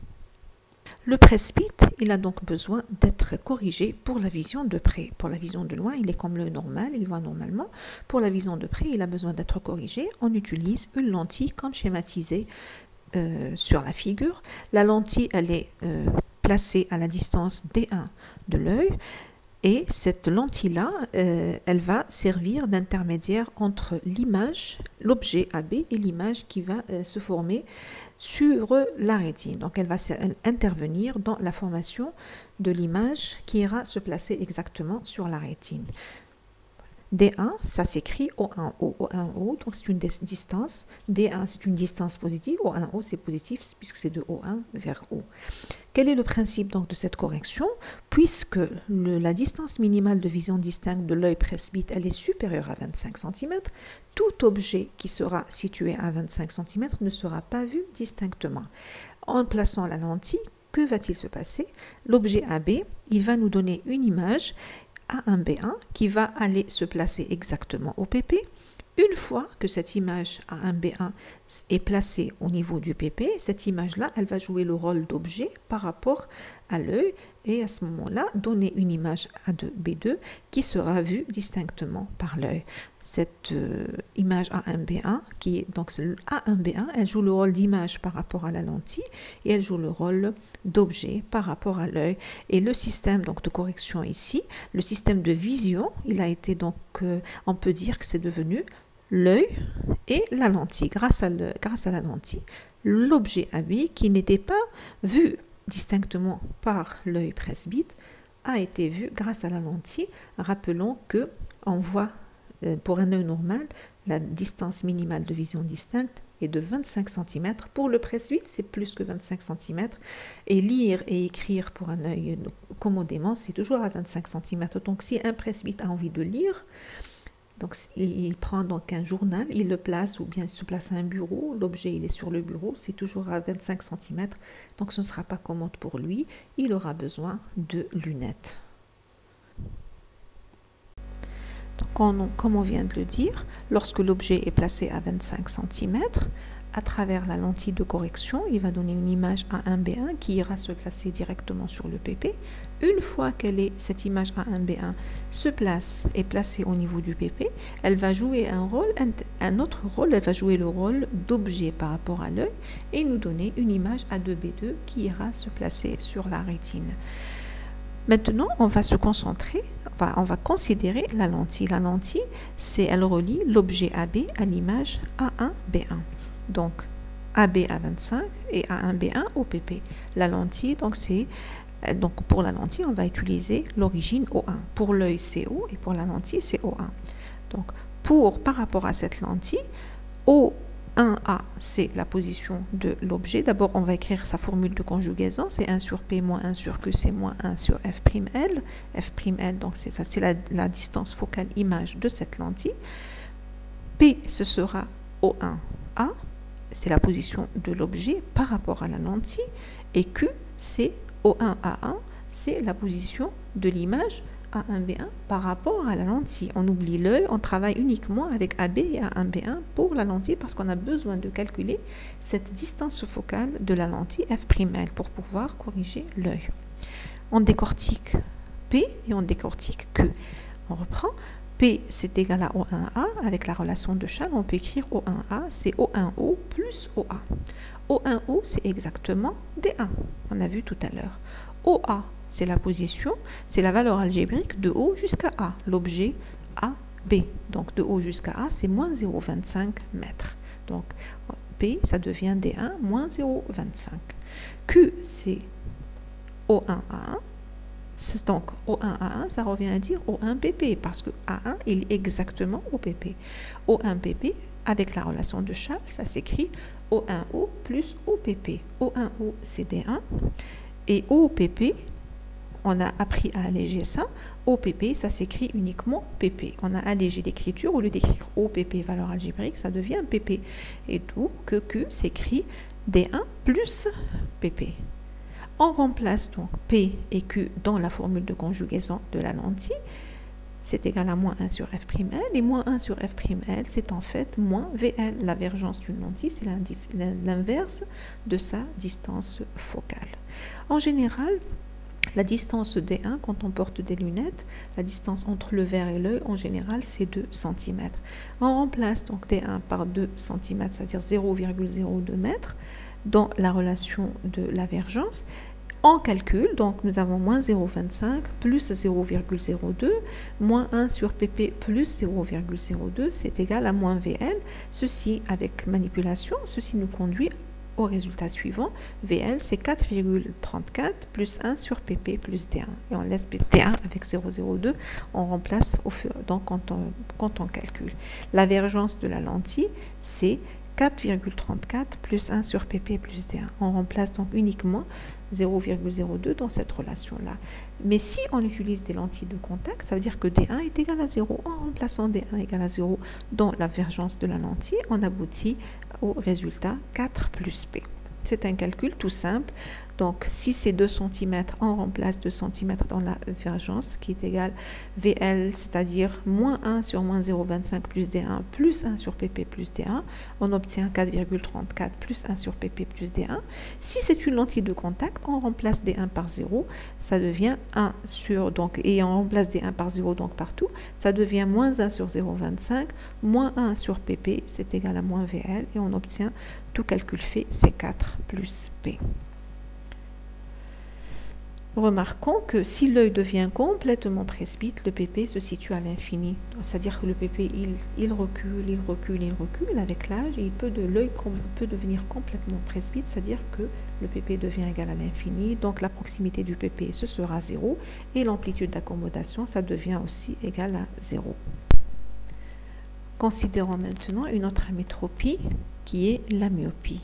Le presbyte, il a donc besoin d'être corrigé pour la vision de près. Pour la vision de loin, il est comme l'œil normal, il voit normalement. Pour la vision de près, il a besoin d'être corrigé. On utilise une lentille comme schématisée euh, sur la figure. La lentille, elle est euh, placée à la distance D un de l'œil. Et cette lentille-là, euh, elle va servir d'intermédiaire entre l'image, l'objet A B et l'image qui va euh, se former sur la rétine. Donc, elle va intervenir dans la formation de l'image qui ira se placer exactement sur la rétine. D un, ça s'écrit O un O. O un O, donc c'est une distance. D un, c'est une distance positive. O un O, c'est positif puisque c'est de O un vers O. Quel est le principe donc de cette correction? Puisque le, la distance minimale de vision distincte de l'œil presbyte, elle est supérieure à vingt-cinq centimètres, tout objet qui sera situé à vingt-cinq centimètres ne sera pas vu distinctement. En plaçant la lentille, que va-t-il se passer? L'objet A B, il va nous donner une image A un B un qui va aller se placer exactement au P P. Une fois que cette image A un B un est placée au niveau du P P, cette image-là, elle va jouer le rôle d'objet par rapport à l'œil et à ce moment-là, donner une image A deux B deux qui sera vue distinctement par l'œil. Cette euh, image A un B un, qui est donc A un B un, elle joue le rôle d'image par rapport à la lentille et elle joue le rôle d'objet par rapport à l'œil. Et le système donc de correction ici, le système de vision, il a été donc, euh, on peut dire que c'est devenu l'œil et la lentille. Grâce à, le, grâce à la lentille, l'objet A B qui n'était pas vu distinctement par l'œil presbyte a été vu grâce à la lentille. Rappelons que on voit euh, pour un œil normal, la distance minimale de vision distincte est de vingt-cinq centimètres. Pour le presbyte, c'est plus que vingt-cinq centimètres. Et lire et écrire pour un œil commodément, c'est toujours à vingt-cinq centimètres. Donc, si un presbyte a envie de lire, donc il prend donc un journal, il le place ou bien il se place à un bureau, l'objet il est sur le bureau, c'est toujours à vingt-cinq centimètres, donc ce ne sera pas commode pour lui, il aura besoin de lunettes. Donc on, comme on vient de le dire, lorsque l'objet est placé à vingt-cinq centimètres, à travers la lentille de correction, il va donner une image A un B un qui ira se placer directement sur le P P. Une fois qu'elle est, cette image A un B un se place et placée au niveau du P P, elle va jouer un rôle, un, un autre rôle, elle va jouer le rôle d'objet par rapport à l'œil et nous donner une image A deux B deux qui ira se placer sur la rétine. Maintenant, on va se concentrer, on va, on va considérer la lentille. La lentille, c'est elle relie l'objet A B à l'image A un B un. Donc, A B à vingt-cinq et A un B un au P P. La lentille, donc c'est donc pour la lentille, on va utiliser l'origine O un. Pour l'œil, c'est O et pour la lentille, c'est O un. Donc, pour, par rapport à cette lentille, O un A, c'est la position de l'objet. D'abord, on va écrire sa formule de conjugaison. C'est un sur P moins un sur Q, c'est moins un sur F'L. F'L, donc c'est ça, c'est la, la distance focale image de cette lentille. P, ce sera O un A. C'est la position de l'objet par rapport à la lentille, et Q, c'est O un A un, c'est la position de l'image A un B un par rapport à la lentille. On oublie l'œil, on travaille uniquement avec A B et A un B un pour la lentille parce qu'on a besoin de calculer cette distance focale de la lentille F'L pour pouvoir corriger l'œil. On décortique P et on décortique Q. On reprend. P, c'est égal à O un A. Avec la relation de Chasles, on peut écrire O un A, c'est O un O plus O A. O un O, c'est exactement D un. On a vu tout à l'heure. O A, c'est la position, c'est la valeur algébrique de O jusqu'à A, l'objet A B. Donc de O jusqu'à A, c'est moins zéro virgule vingt-cinq mètres. Donc P, ça devient D un moins zéro virgule vingt-cinq. Q, c'est O un A un. Donc, O un A un, ça revient à dire O un P P, parce que A un, il est exactement au P P. O un P P, avec la relation de Charles, ça s'écrit O un O plus O P P. O un O, c'est D un. Et O P P, on a appris à alléger ça. O P P, ça s'écrit uniquement P P. On a allégé l'écriture. Au lieu d'écrire O P P, valeur algébrique, ça devient P P. Et d'où que Q s'écrit D un plus P P. On remplace donc P et Q dans la formule de conjugaison de la lentille. C'est égal à moins un sur F'L. Et moins un sur F'L, c'est en fait moins V L. La divergence d'une lentille, c'est l'inverse de sa distance focale. En général, la distance D un, quand on porte des lunettes, la distance entre le verre et l'œil, en général, c'est deux centimètres. On remplace donc D un par deux centimètres, c'est-à-dire zéro virgule zéro deux mètres, dans la relation de l'avergence. On calcule, donc nous avons moins zéro virgule vingt-cinq plus zéro virgule zéro deux, moins un sur P P plus zéro virgule zéro deux, c'est égal à moins V L. Ceci, avec manipulation, ceci nous conduit au résultat suivant. V L, c'est quatre virgule trente-quatre plus un sur P P plus D un. Et on laisse P P un avec zéro virgule zéro deux, on remplace au fur, donc quand on, quand on calcule. L'avergence de la lentille, c'est quatre virgule trente-quatre plus un sur P P plus D un. On remplace donc uniquement zéro virgule zéro deux dans cette relation-là. Mais si on utilise des lentilles de contact, ça veut dire que D un est égal à zéro. En remplaçant D un égal à zéro dans l'avergence de la lentille, on aboutit au résultat quatre plus P. C'est un calcul tout simple. Donc, si c'est deux centimètres, on remplace deux centimètres dans la divergence qui est égale V L, c'est-à-dire moins un sur moins zéro virgule vingt-cinq plus D un plus un sur P P plus D un. On obtient quatre virgule trente-quatre plus un sur P P plus D un. Si c'est une lentille de contact, on remplace D un par zéro. Ça devient un sur, donc, et on remplace D un par zéro donc partout. Ça devient moins un sur zéro virgule vingt-cinq, moins un sur P P, c'est égal à moins V L. Et on obtient, tout calcul fait, c'est quatre plus P. Remarquons que si l'œil devient complètement presbyte, le P P se situe à l'infini. C'est-à-dire que le P P, il, il recule, il recule, il recule. Avec l'âge, il peut de l'œil peut devenir complètement presbyte, c'est-à-dire que le P P devient égal à l'infini. Donc la proximité du P P, ce sera zéro. Et l'amplitude d'accommodation, ça devient aussi égal à zéro. Considérons maintenant une autre amétropie qui est la myopie.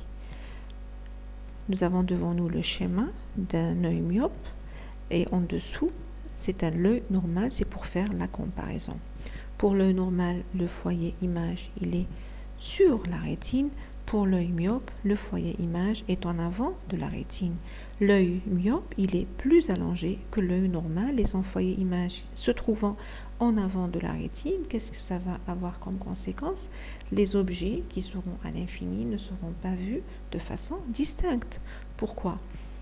Nous avons devant nous le schéma d'un œil myope et en dessous, c'est un œil normal, c'est pour faire la comparaison. Pour l'œil normal, le foyer image, il est sur la rétine. Pour l'œil myope, le foyer image est en avant de la rétine. L'œil myope, il est plus allongé que l'œil normal et son foyer image se trouvant en avant de la rétine. Qu'est-ce que ça va avoir comme conséquence? Les objets qui seront à l'infini ne seront pas vus de façon distincte. Pourquoi?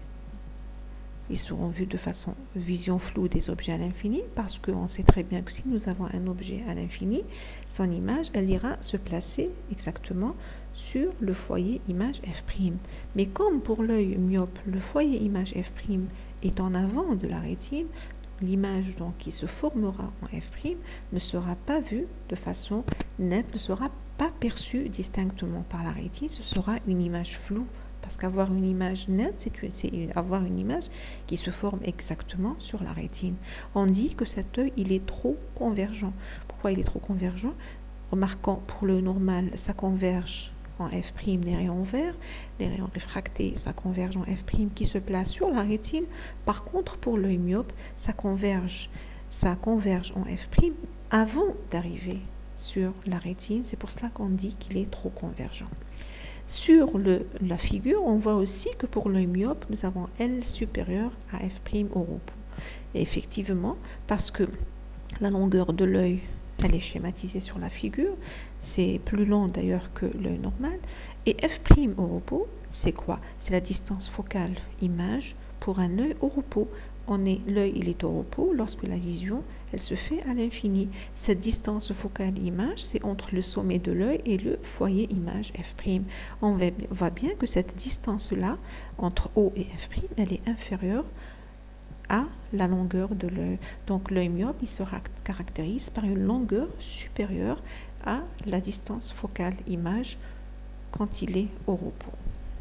Ils seront vus de façon vision floue des objets à l'infini parce qu'on sait très bien que si nous avons un objet à l'infini, son image, elle ira se placer exactement sur le foyer image F'. Mais comme pour l'œil myope, le foyer image F' est en avant de la rétine, l'image donc qui se formera en F' ne sera pas vue de façon nette, ne sera pas perçue distinctement par la rétine, ce sera une image floue. Parce qu'avoir une image nette, c'est avoir une image qui se forme exactement sur la rétine. On dit que cet œil, il est trop convergent. Pourquoi il est trop convergent? Remarquons, pour l'œil normal, ça converge en F' les rayons verts, les rayons réfractés, ça converge en F' qui se place sur la rétine. Par contre, pour l'œil myope, ça converge, ça converge en F' avant d'arriver sur la rétine. C'est pour cela qu'on dit qu'il est trop convergent. Sur le, la figure, on voit aussi que pour l'œil myope, nous avons L supérieur à F' au repos. Et effectivement, parce que la longueur de l'œil, elle est schématisée sur la figure, c'est plus long d'ailleurs que l'œil normal. Et F' au repos, c'est quoi? C'est la distance focale image pour un œil au repos. On est, l'œil, il est au repos lorsque la vision, elle se fait à l'infini. Cette distance focale image, c'est entre le sommet de l'œil et le foyer image F'. On voit bien que cette distance-là, entre O et F', elle est inférieure à la longueur de l'œil. Donc l'œil myope, il se caractérise par une longueur supérieure à la distance focale image quand il est au repos.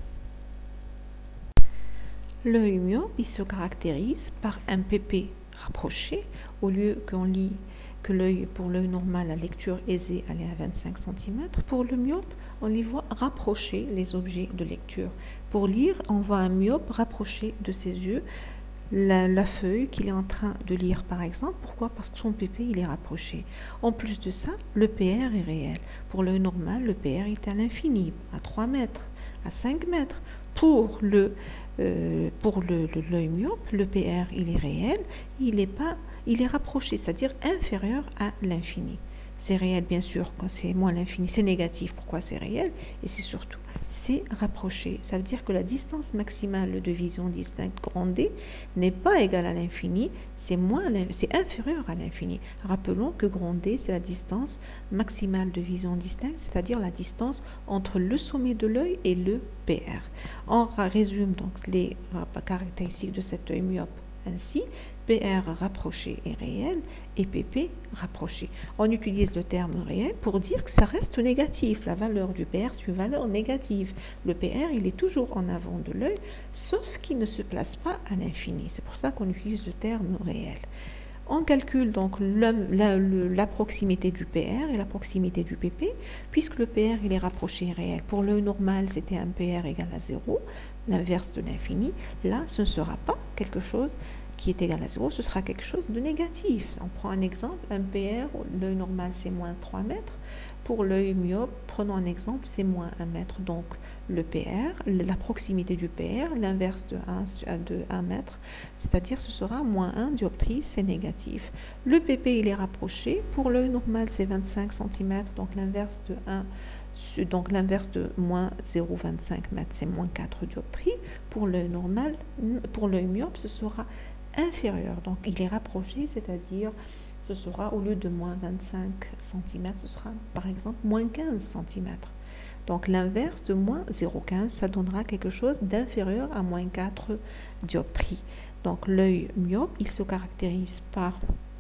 L'œil myope, il se caractérise par un P P rapproché. Au lieu qu'on lit que l'œil, pour l'œil normal, la lecture aisée, elle est à vingt-cinq centimètres. Pour le myope, on les voit rapprocher les objets de lecture. Pour lire, on voit un myope rapprocher de ses yeux la, la feuille qu'il est en train de lire, par exemple. Pourquoi? Parce que son P P, il est rapproché. En plus de ça, le P R est réel. Pour l'œil normal, le P R est à l'infini, à trois mètres, à cinq mètres. Pour le euh, pour le, le, l'œil myope, le P R, il est réel, il est, pas, il est rapproché, c'est-à-dire inférieur à l'infini. C'est réel, bien sûr, quand c'est moins l'infini, c'est négatif. Pourquoi c'est réel? Et c'est surtout, c'est rapproché. Ça veut dire que la distance maximale de vision distincte grand D n'est pas égale à l'infini, c'est moins, c'est inférieur à l'infini. Rappelons que grand D, c'est la distance maximale de vision distincte, c'est-à-dire la distance entre le sommet de l'œil et le P R. On résume donc les caractéristiques de cet œil myope ainsi: P R rapproché est réel et P P rapproché. On utilise le terme réel pour dire que ça reste négatif. La valeur du P R, c'est une valeur négative. Le P R, il est toujours en avant de l'œil, sauf qu'il ne se place pas à l'infini. C'est pour ça qu'on utilise le terme réel. On calcule donc la, la, la proximité du P R et la proximité du P P, puisque le P R, il est rapproché et réel. Pour l'œil normal, c'était un P R égal à zéro, l'inverse de l'infini. Là, ce ne sera pas quelque chose qui est égal à zéro, ce sera quelque chose de négatif. On prend un exemple, un P R, l'œil normal, c'est moins trois mètres. Pour l'œil myope, prenons un exemple, c'est moins un mètre. Donc, le P R, la proximité du P R, l'inverse de un, de un mètre, c'est-à-dire ce sera moins un dioptrie, c'est négatif. Le P P, il est rapproché. Pour l'œil normal, c'est vingt-cinq centimètres, donc l'inverse de un, donc l'inverse de moins zéro virgule vingt-cinq mètres, c'est moins quatre dioptries. Pour l'œil normal, pour l'œil myope, ce sera inférieur. Donc, il est rapproché, c'est-à-dire ce sera, au lieu de moins vingt-cinq centimètres, ce sera par exemple moins quinze centimètres. Donc, l'inverse de moins zéro virgule quinze, ça donnera quelque chose d'inférieur à moins quatre dioptries. Donc, l'œil myope, il se caractérise par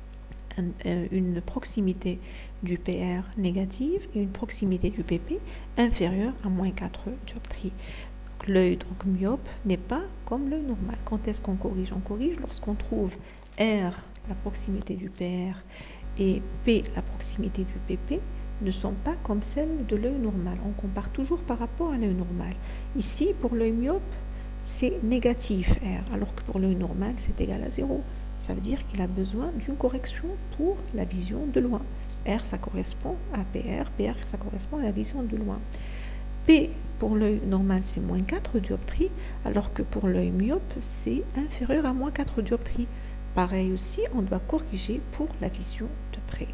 un, euh, une proximité du P R négative et une proximité du P P inférieure à moins quatre dioptries. L'œil donc myope n'est pas comme l'œil normal. Quand est-ce qu'on corrige? On corrige lorsqu'on trouve R, la proximité du P R, et P, la proximité du P P, ne sont pas comme celles de l'œil normal. On compare toujours par rapport à l'œil normal. Ici, pour l'œil myope, c'est négatif R, alors que pour l'œil normal, c'est égal à zéro. Ça veut dire qu'il a besoin d'une correction pour la vision de loin. R, ça correspond à P R, P R, ça correspond à la vision de loin. P, pour l'œil normal, c'est moins quatre dioptries, alors que pour l'œil myope, c'est inférieur à moins quatre dioptries. Pareil aussi, on doit corriger pour la vision de près.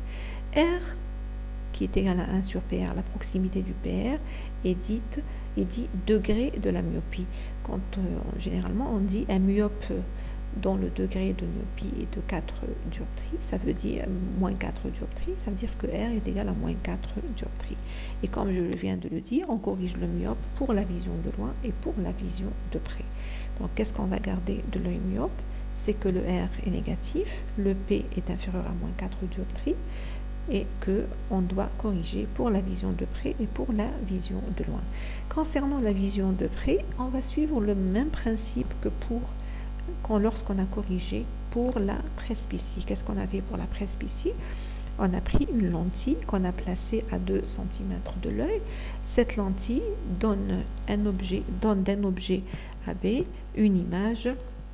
R, qui est égal à un sur P R, la proximité du P R, est dite est dit degré de la myopie. Quand euh, généralement on dit un myope dont le degré de myopie est de quatre dioptries, ça veut dire moins quatre dioptries, ça veut dire que R est égal à moins quatre dioptries. Et comme je viens de le dire, on corrige le myope pour la vision de loin et pour la vision de près. Donc qu'est-ce qu'on va garder de l'œil myope? C'est que le R est négatif, le P est inférieur à moins quatre dioptries et qu'on doit corriger pour la vision de près et pour la vision de loin. Concernant la vision de près, on va suivre le même principe que pour lorsqu'on a corrigé pour la presbytie. Qu'est-ce qu'on avait pour la presbytie? On a pris une lentille qu'on a placée à deux centimètres de l'œil. Cette lentille donne un objet, donne d'un objet A B une image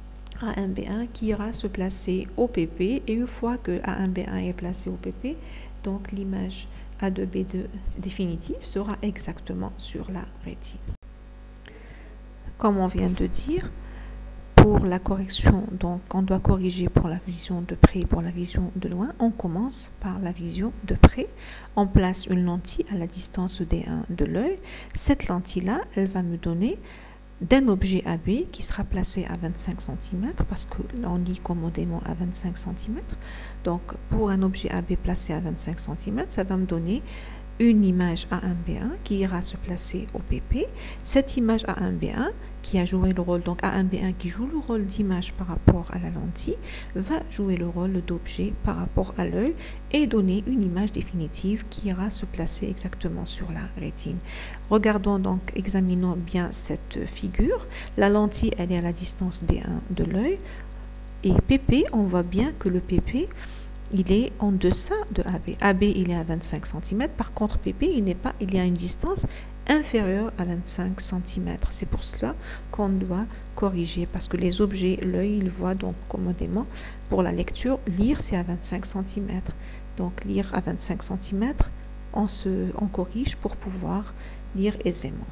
A un B un qui ira se placer au P P, et une fois que A un B un est placé au P P, donc l'image A deux B deux définitive sera exactement sur la rétine. Comme on vient de dire, pour la correction, donc on doit corriger pour la vision de près et pour la vision de loin. On commence par la vision de près. On place une lentille à la distance D un de l'œil. Cette lentille-là, elle va me donner d'un objet A B qui sera placé à vingt-cinq centimètres, parce que là on lit commodément à vingt-cinq centimètres. Donc pour un objet A B placé à vingt-cinq centimètres, ça va me donner une image A un B un qui ira se placer au P P. Cette image A un B un qui a joué le rôle, donc A un B un qui joue le rôle d'image par rapport à la lentille, va jouer le rôle d'objet par rapport à l'œil et donner une image définitive qui ira se placer exactement sur la rétine. Regardons donc, examinons bien cette figure. La lentille, elle est à la distance D un de l'œil. Et P P, on voit bien que le P P, il est en deçà de A B. A B, il est à vingt-cinq centimètres. Par contre, P P, il n'est pas, il y a une distance inférieure à vingt-cinq centimètres. C'est pour cela qu'on doit corriger, parce que les objets, l'œil, il voit donc commodément. Pour la lecture, lire, c'est à vingt-cinq centimètres. Donc, lire à vingt-cinq centimètres, on, se, on corrige pour pouvoir lire aisément.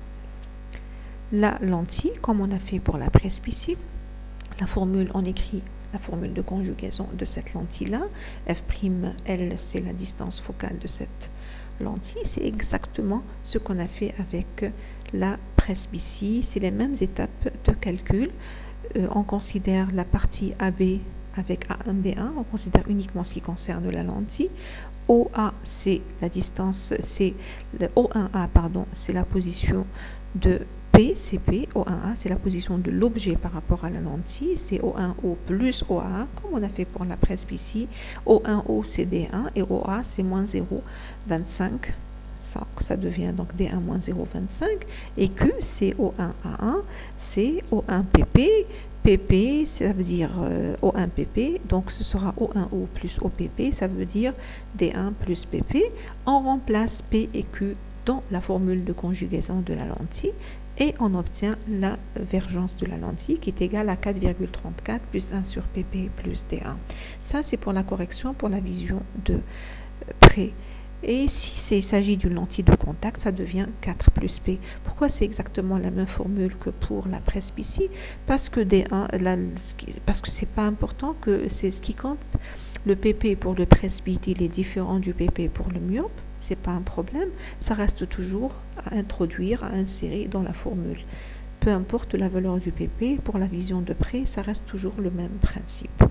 La lentille, comme on a fait pour la presbytie, la formule, on écrit la formule de conjugaison de cette lentille-là. F'L, c'est la distance focale de cette lentille. C'est exactement ce qu'on a fait avec la presbytie. C'est les mêmes étapes de calcul. Euh, on considère la partie A B avec A un B un. On considère uniquement ce qui concerne la lentille. O A, c'est la distance, c'est le O un A, pardon, c'est la position de P, c'est P, O un A, c'est la position de l'objet par rapport à la lentille, c'est O un O plus O A, comme on a fait pour la presbytie. O un O, c'est D un, et O A, c'est moins zéro virgule vingt-cinq. Ça, ça devient donc D un moins zéro virgule vingt-cinq. Et Q, c'est O un A un, c'est O un P P. P P, ça veut dire euh, O un P P, donc ce sera O un O plus O P P, ça veut dire D un plus P P. On remplace P et Q dans la formule de conjugaison de la lentille et on obtient la vergence de la lentille qui est égale à quatre virgule trente-quatre plus un sur P P plus D un. Ça, c'est pour la correction pour la vision de près. Et si il s'agit d'une lentille de contact, ça devient quatre plus P. Pourquoi c'est exactement la même formule que pour la presbytie? Parce que D un, la, parce que c'est pas important, que c'est ce qui compte. Le P P pour le presbyte, il est différent du P P pour le myope. C'est pas un problème. Ça reste toujours à introduire, à insérer dans la formule. Peu importe la valeur du P P, pour la vision de près, ça reste toujours le même principe.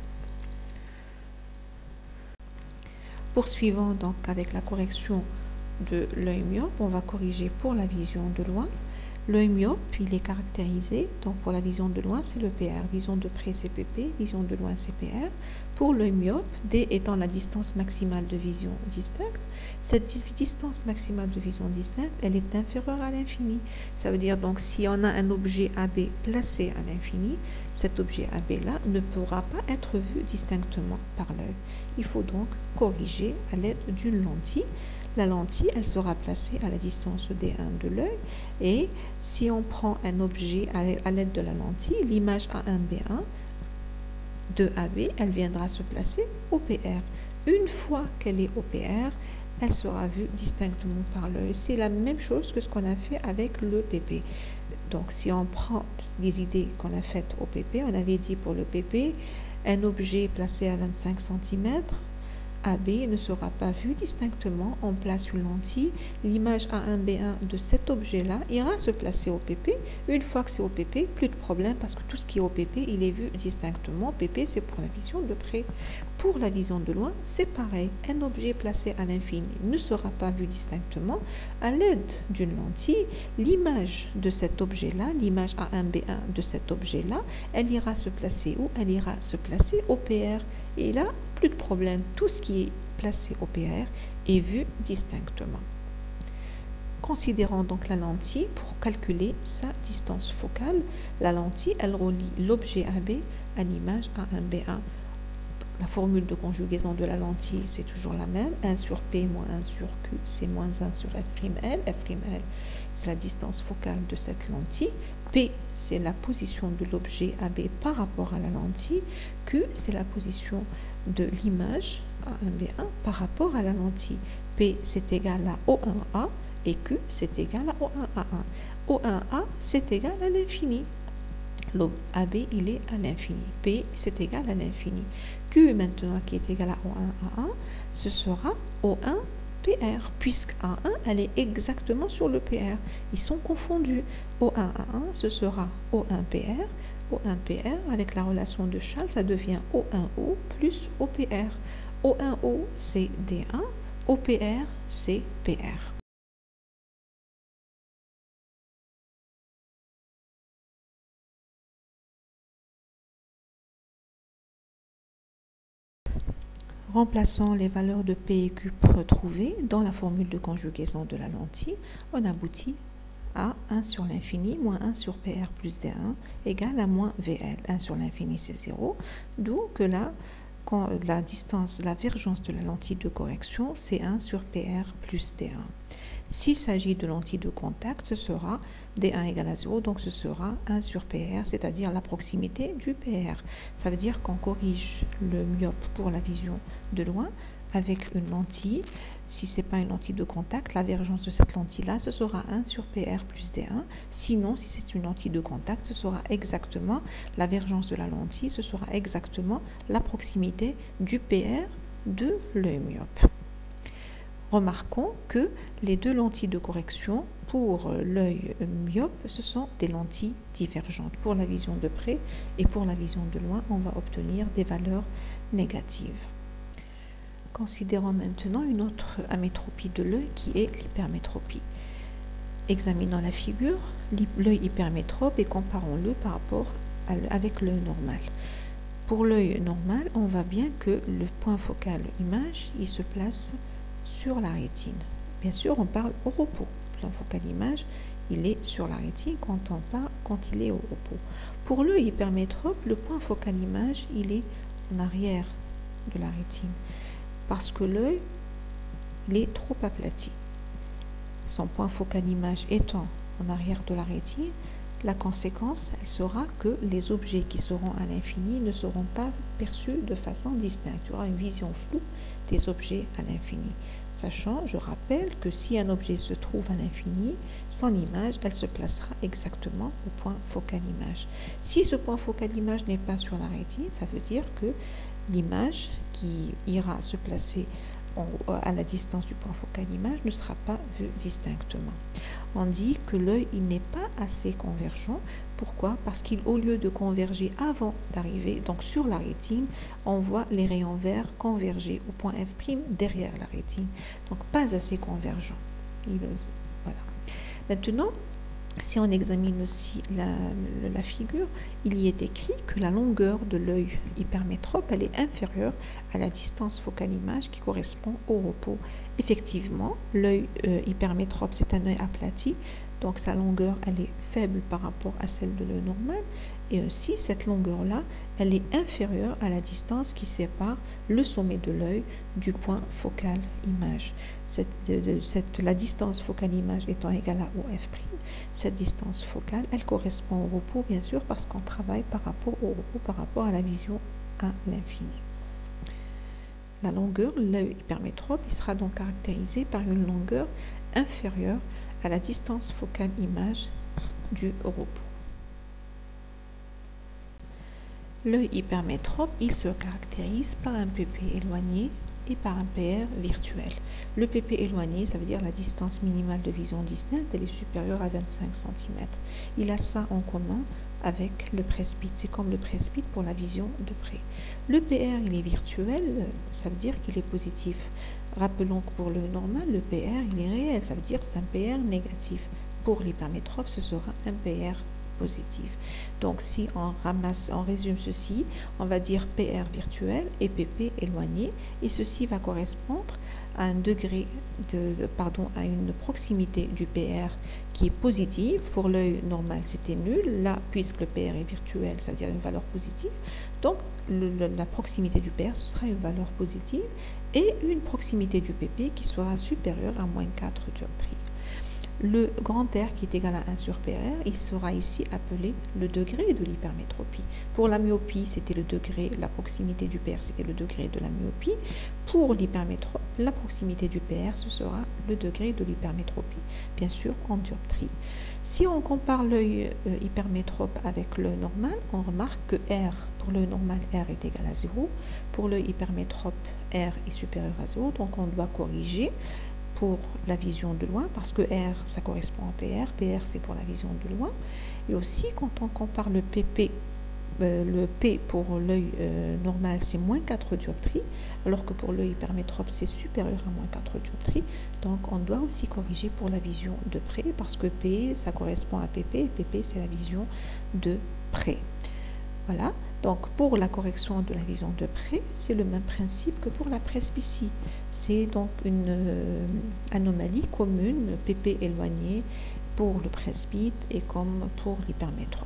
Poursuivons donc avec la correction de l'œil myope, on va corriger pour la vision de loin. L'œil myope, il est caractérisé, donc pour la vision de loin, c'est le P R. Vision de près, c'est P P, vision de loin, c'est P R. Pour l'œil myope, D étant la distance maximale de vision distincte, cette distance maximale de vision distincte, elle est inférieure à l'infini. Ça veut dire donc si on a un objet A B placé à l'infini, cet objet A B-là ne pourra pas être vu distinctement par l'œil. Il faut donc corriger à l'aide d'une lentille. La lentille, elle sera placée à la distance D un de l'œil. Et si on prend un objet à l'aide de la lentille, l'image A un B un de A B, elle viendra se placer au P R. Une fois qu'elle est au P R, elle sera vue distinctement par l'œil. C'est la même chose que ce qu'on a fait avec le P P. Donc, si on prend les idées qu'on a faites au P P, on avait dit pour le P P, un objet placé à vingt-cinq centimètres, A B ne sera pas vu distinctement, on place une lentille, l'image A un B un de cet objet-là ira se placer au P P. Une fois que c'est au P P, plus de problème parce que tout ce qui est au P P, il est vu distinctement. P P, c'est pour la vision de près. Pour la vision de loin, c'est pareil. Un objet placé à l'infini ne sera pas vu distinctement. À l'aide d'une lentille, l'image de cet objet-là, l'image A un B un de cet objet-là, elle ira se placer où? Elle ira se placer au P R. Et là, plus de problème. Tout ce qui est placé au P R est vu distinctement. Considérons donc la lentille pour calculer sa distance focale. La lentille, elle relie l'objet A B à l'image A un B un. La formule de conjugaison de la lentille, c'est toujours la même. un sur P moins un sur Q, c'est moins un sur F'L. F'L, c'est la distance focale de cette lentille. P, c'est la position de l'objet A B par rapport à la lentille. Q, c'est la position de l'image A un B un par rapport à la lentille. P, c'est égal à O un A et Q, c'est égal à O un A un. O un A, c'est égal à l'infini. L'A B, il est à l'infini. P, c'est égal à l'infini. Q, maintenant, qui est égal à O un A un, ce sera O un P R, puisque A un, elle est exactement sur le P R. Ils sont confondus. O un A un, ce sera O un P R. O un P R, avec la relation de Charles, ça devient O un O plus O P R. O un O, c'est D un. O P R, c'est P R. Remplaçant les valeurs de P et Q retrouvées dans la formule de conjugaison de la lentille, on aboutit à un sur l'infini moins un sur P R plus D un égale à moins V L. un sur l'infini, c'est zéro, d'où que là, quand la distance, la vergence de la lentille de correction, c'est un sur P R plus D un. S'il s'agit de lentille de contact, ce sera D un égale à zéro, donc ce sera un sur P R, c'est-à-dire la proximité du P R. Ça veut dire qu'on corrige le myope pour la vision de loin avec une lentille. Si ce n'est pas une lentille de contact, la vergence de cette lentille-là, ce sera un sur P R plus D un. Sinon, si c'est une lentille de contact, ce sera exactement la vergence de la lentille, ce sera exactement la proximité du P R de l'œil myope. Remarquons que les deux lentilles de correction pour l'œil myope, ce sont des lentilles divergentes. Pour la vision de près et pour la vision de loin, on va obtenir des valeurs négatives. Considérons maintenant une autre amétropie de l'œil qui est l'hypermétropie. Examinons la figure, l'œil hypermétrope et comparons-le par rapport à avec l'œil normal. Pour l'œil normal, on voit bien que le point focal image, il se place sur la rétine. Bien sûr, on parle au repos. Le point focal image, il est sur la rétine quand on parle, quand il est au repos. Pour l'œil hypermétrope, le point focal image, il est en arrière de la rétine parce que l'œil, il est trop aplati. Son point focal image étant en arrière de la rétine, la conséquence, elle sera que les objets qui seront à l'infini ne seront pas perçus de façon distincte. Il y aura une vision floue des objets à l'infini. Sachant, je rappelle que si un objet se trouve à l'infini, son image, elle se placera exactement au point focal image. Si ce point focal image n'est pas sur la rétine, ça veut dire que l'image qui ira se placer en, à la distance du point focal image ne sera pas vue distinctement. On dit que l'œil n'est pas assez convergent. Pourquoi? Parce qu'au lieu de converger avant d'arriver, donc sur la rétine, on voit les rayons verts converger au point F' derrière la rétine. Donc pas assez convergent. Il, voilà. Maintenant, si on examine aussi la, la figure, il y est écrit que la longueur de l'œil hypermétrope, elle est inférieure à la distance focale image qui correspond au repos. Effectivement, l'œil euh, hypermétrope, c'est un œil aplati, donc sa longueur, elle est faible par rapport à celle de l'œil normal. Et aussi, cette longueur-là, elle est inférieure à la distance qui sépare le sommet de l'œil du point focal image. Cette, de, cette, la distance focale image étant égale à O F', cette distance focale, elle correspond au repos, bien sûr, parce qu'on travaille par rapport au repos, par rapport à la vision à l'infini. La longueur, l'œil hypermétrope, il sera donc caractérisé par une longueur inférieure à la distance focale image du repos. L'œil hypermétrope, il se caractérise par un P P éloigné et par un P R virtuel. Le P P éloigné, ça veut dire la distance minimale de vision distincte, elle est supérieure à vingt-cinq centimètres. Il a ça en commun avec le presbyte. C'est comme le presbyte pour la vision de près. Le P R, il est virtuel, ça veut dire qu'il est positif. Rappelons que pour le normal, le P R, il est réel, ça veut dire que c'est un P R négatif. Pour l'hypermétrope, ce sera un P R positif. Donc, si on ramasse, on résume ceci, on va dire P R virtuel et P P éloigné, et ceci va correspondre à un degré de, de pardon, à une proximité du P R qui est positive. Pour l'œil normal, c'était nul. Là, puisque le P R est virtuel, c'est-à-dire une valeur positive, donc le, le, la proximité du P R, ce sera une valeur positive, et une proximité du P P qui sera supérieure à moins quatre dioptries. Le grand R qui est égal à un sur P R, il sera ici appelé le degré de l'hypermétropie. Pour la myopie, c'était le degré, la proximité du P R, c'était le degré de la myopie. Pour l'hypermétrope, la proximité du P R, ce sera le degré de l'hypermétropie, bien sûr en dioptrie. Si on compare l'œil euh, hypermétrope avec l'œil normal, on remarque que R, pour l'œil normal, R est égal à zéro. Pour l'œil hypermétrope, R est supérieur à zéro, donc on doit corriger pour la vision de loin, parce que R, ça correspond à P R, P R c'est pour la vision de loin. Et aussi, quand on compare le P P, euh, le P pour l'œil euh, normal, c'est moins quatre dioptries, alors que pour l'œil hypermétrope, c'est supérieur à moins quatre dioptries. Donc, on doit aussi corriger pour la vision de près, parce que P, ça correspond à P P, et P P, c'est la vision de près. Voilà. Donc pour la correction de la vision de près, c'est le même principe que pour la presbytie. C'est donc une euh, anomalie commune, P P éloigné pour le presbyte et comme pour l'hypermétrope.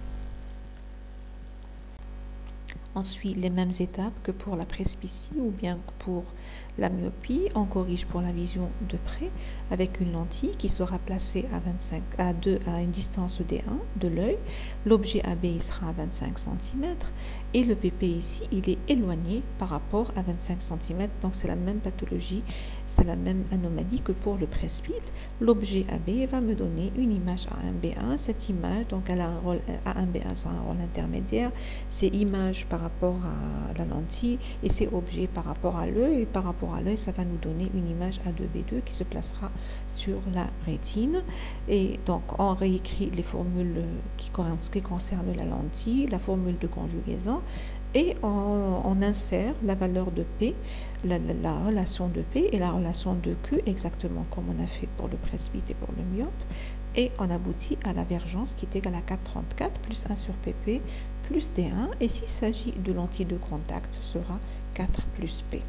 On suit les mêmes étapes que pour la presbytie ou bien pour la myopie. On corrige pour la vision de près avec une lentille qui sera placée à, vingt-cinq, à, deux, à une distance D un de l'œil. L'objet A B il sera à vingt-cinq centimètres et le P P ici, il est éloigné par rapport à vingt-cinq centimètres. Donc c'est la même pathologie, c'est la même anomalie que pour le presbyte. L'objet A B va me donner une image A un B un. Cette image, donc elle a un rôle, A un B un, ça a un rôle intermédiaire. C'est image par rapport à la lentille et c'est objet par rapport à l'œil. Et par rapport à l'œil, ça va nous donner une image A deux B deux qui se placera sur la rétine. Et donc on réécrit les formules qui, qui concernent la lentille, la formule de conjugaison, et on, on insère la valeur de P, la, la, la relation de P et la relation de Q, exactement comme on a fait pour le presbyte et pour le myope, et on aboutit à la vergence qui est égale à quatre virgule trente-quatre plus un sur P P plus D un, et s'il s'agit de lentille de contact, ce sera quatre plus P.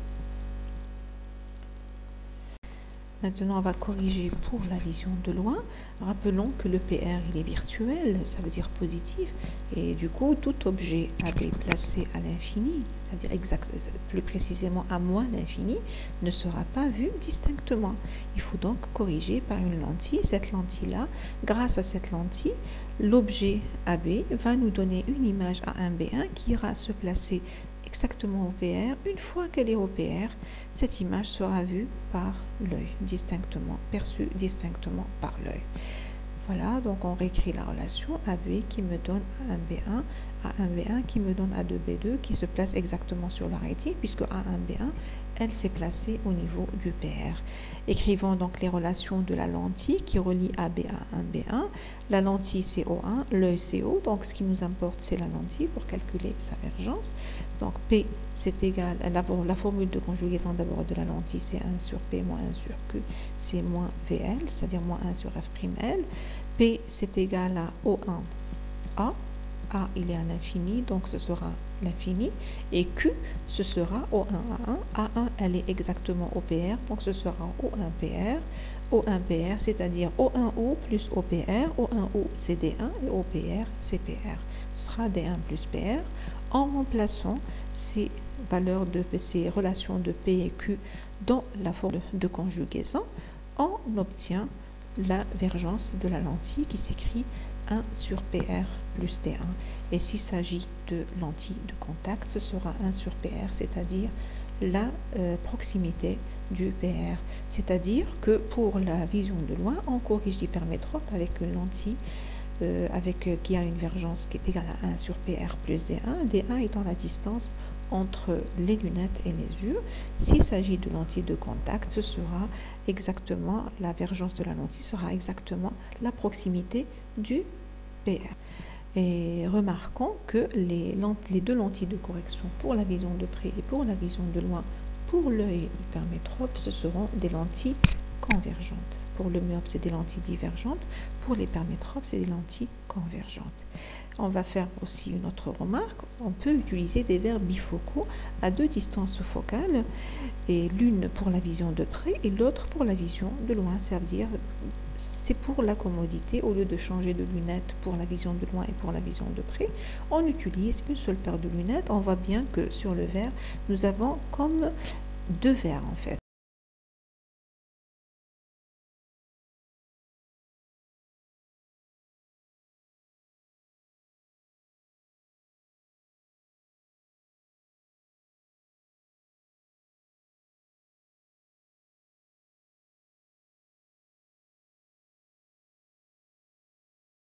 Maintenant, on va corriger pour la vision de loin. Rappelons que le P R, il est virtuel, ça veut dire positif. Et du coup, tout objet A B placé à l'infini, c'est-à-dire exact, plus précisément à moins l'infini, ne sera pas vu distinctement. Il faut donc corriger par une lentille. Cette lentille-là, grâce à cette lentille, l'objet A B va nous donner une image A un B un qui ira se placer exactement au P R. Une fois qu'elle est au P R, cette image sera vue par l'œil, distinctement, perçue distinctement par l'œil. Voilà, donc on réécrit la relation A B qui me donne A un B un, A un B un qui me donne A deux B deux qui se place exactement sur la rétine puisque A un B un, elle s'est placée au niveau du P R. Écrivons donc les relations de la lentille qui relie A B à un B un. La lentille c'est O un, l'œil c'est O, donc ce qui nous importe c'est la lentille pour calculer sa vergence. Donc P c'est égal, à la, la formule de conjugaison d'abord de la lentille c'est un sur P moins un sur Q, c'est moins V L, c'est-à-dire moins un sur F', L. P c'est égal à O un A. A, il est à l'infini, donc ce sera l'infini. Et Q, ce sera O un A un. A un, elle est exactement au P R, donc ce sera O un P R. O un P R, c'est-à-dire O un O plus O P R. O un O, c'est D un et O P R, c'est P R. Ce sera D un plus P R. En remplaçant ces valeurs de ces relations de P et Q dans la forme de conjugaison, on obtient la vergence de la lentille qui s'écrit un sur P R plus D un. Et s'il s'agit de lentille de contact, ce sera un sur P R, c'est-à-dire la euh, proximité du P R. C'est-à-dire que pour la vision de loin, on corrige l'hypermétrope avec une lentille euh, avec, euh, qui a une vergence qui est égale à un sur P R plus D un. D un étant la distance entre les lunettes et les yeux. S'il s'agit de lentille de contact, ce sera exactement, la vergence de la lentille sera exactement la proximité du P R. Et remarquons que les, les deux lentilles de correction pour la vision de près et pour la vision de loin, pour l'œil hypermétrope, ce seront des lentilles convergentes. Pour le myope, c'est des lentilles divergentes. Pour l'hypermétrope, c'est des lentilles convergentes. On va faire aussi une autre remarque. On peut utiliser des verres bifocaux à deux distances focales, et l'une pour la vision de près et l'autre pour la vision de loin. Ça veut dire c'est pour la commodité. Au lieu de changer de lunettes pour la vision de loin et pour la vision de près, on utilise une seule paire de lunettes. On voit bien que sur le verre, nous avons comme deux verres en fait.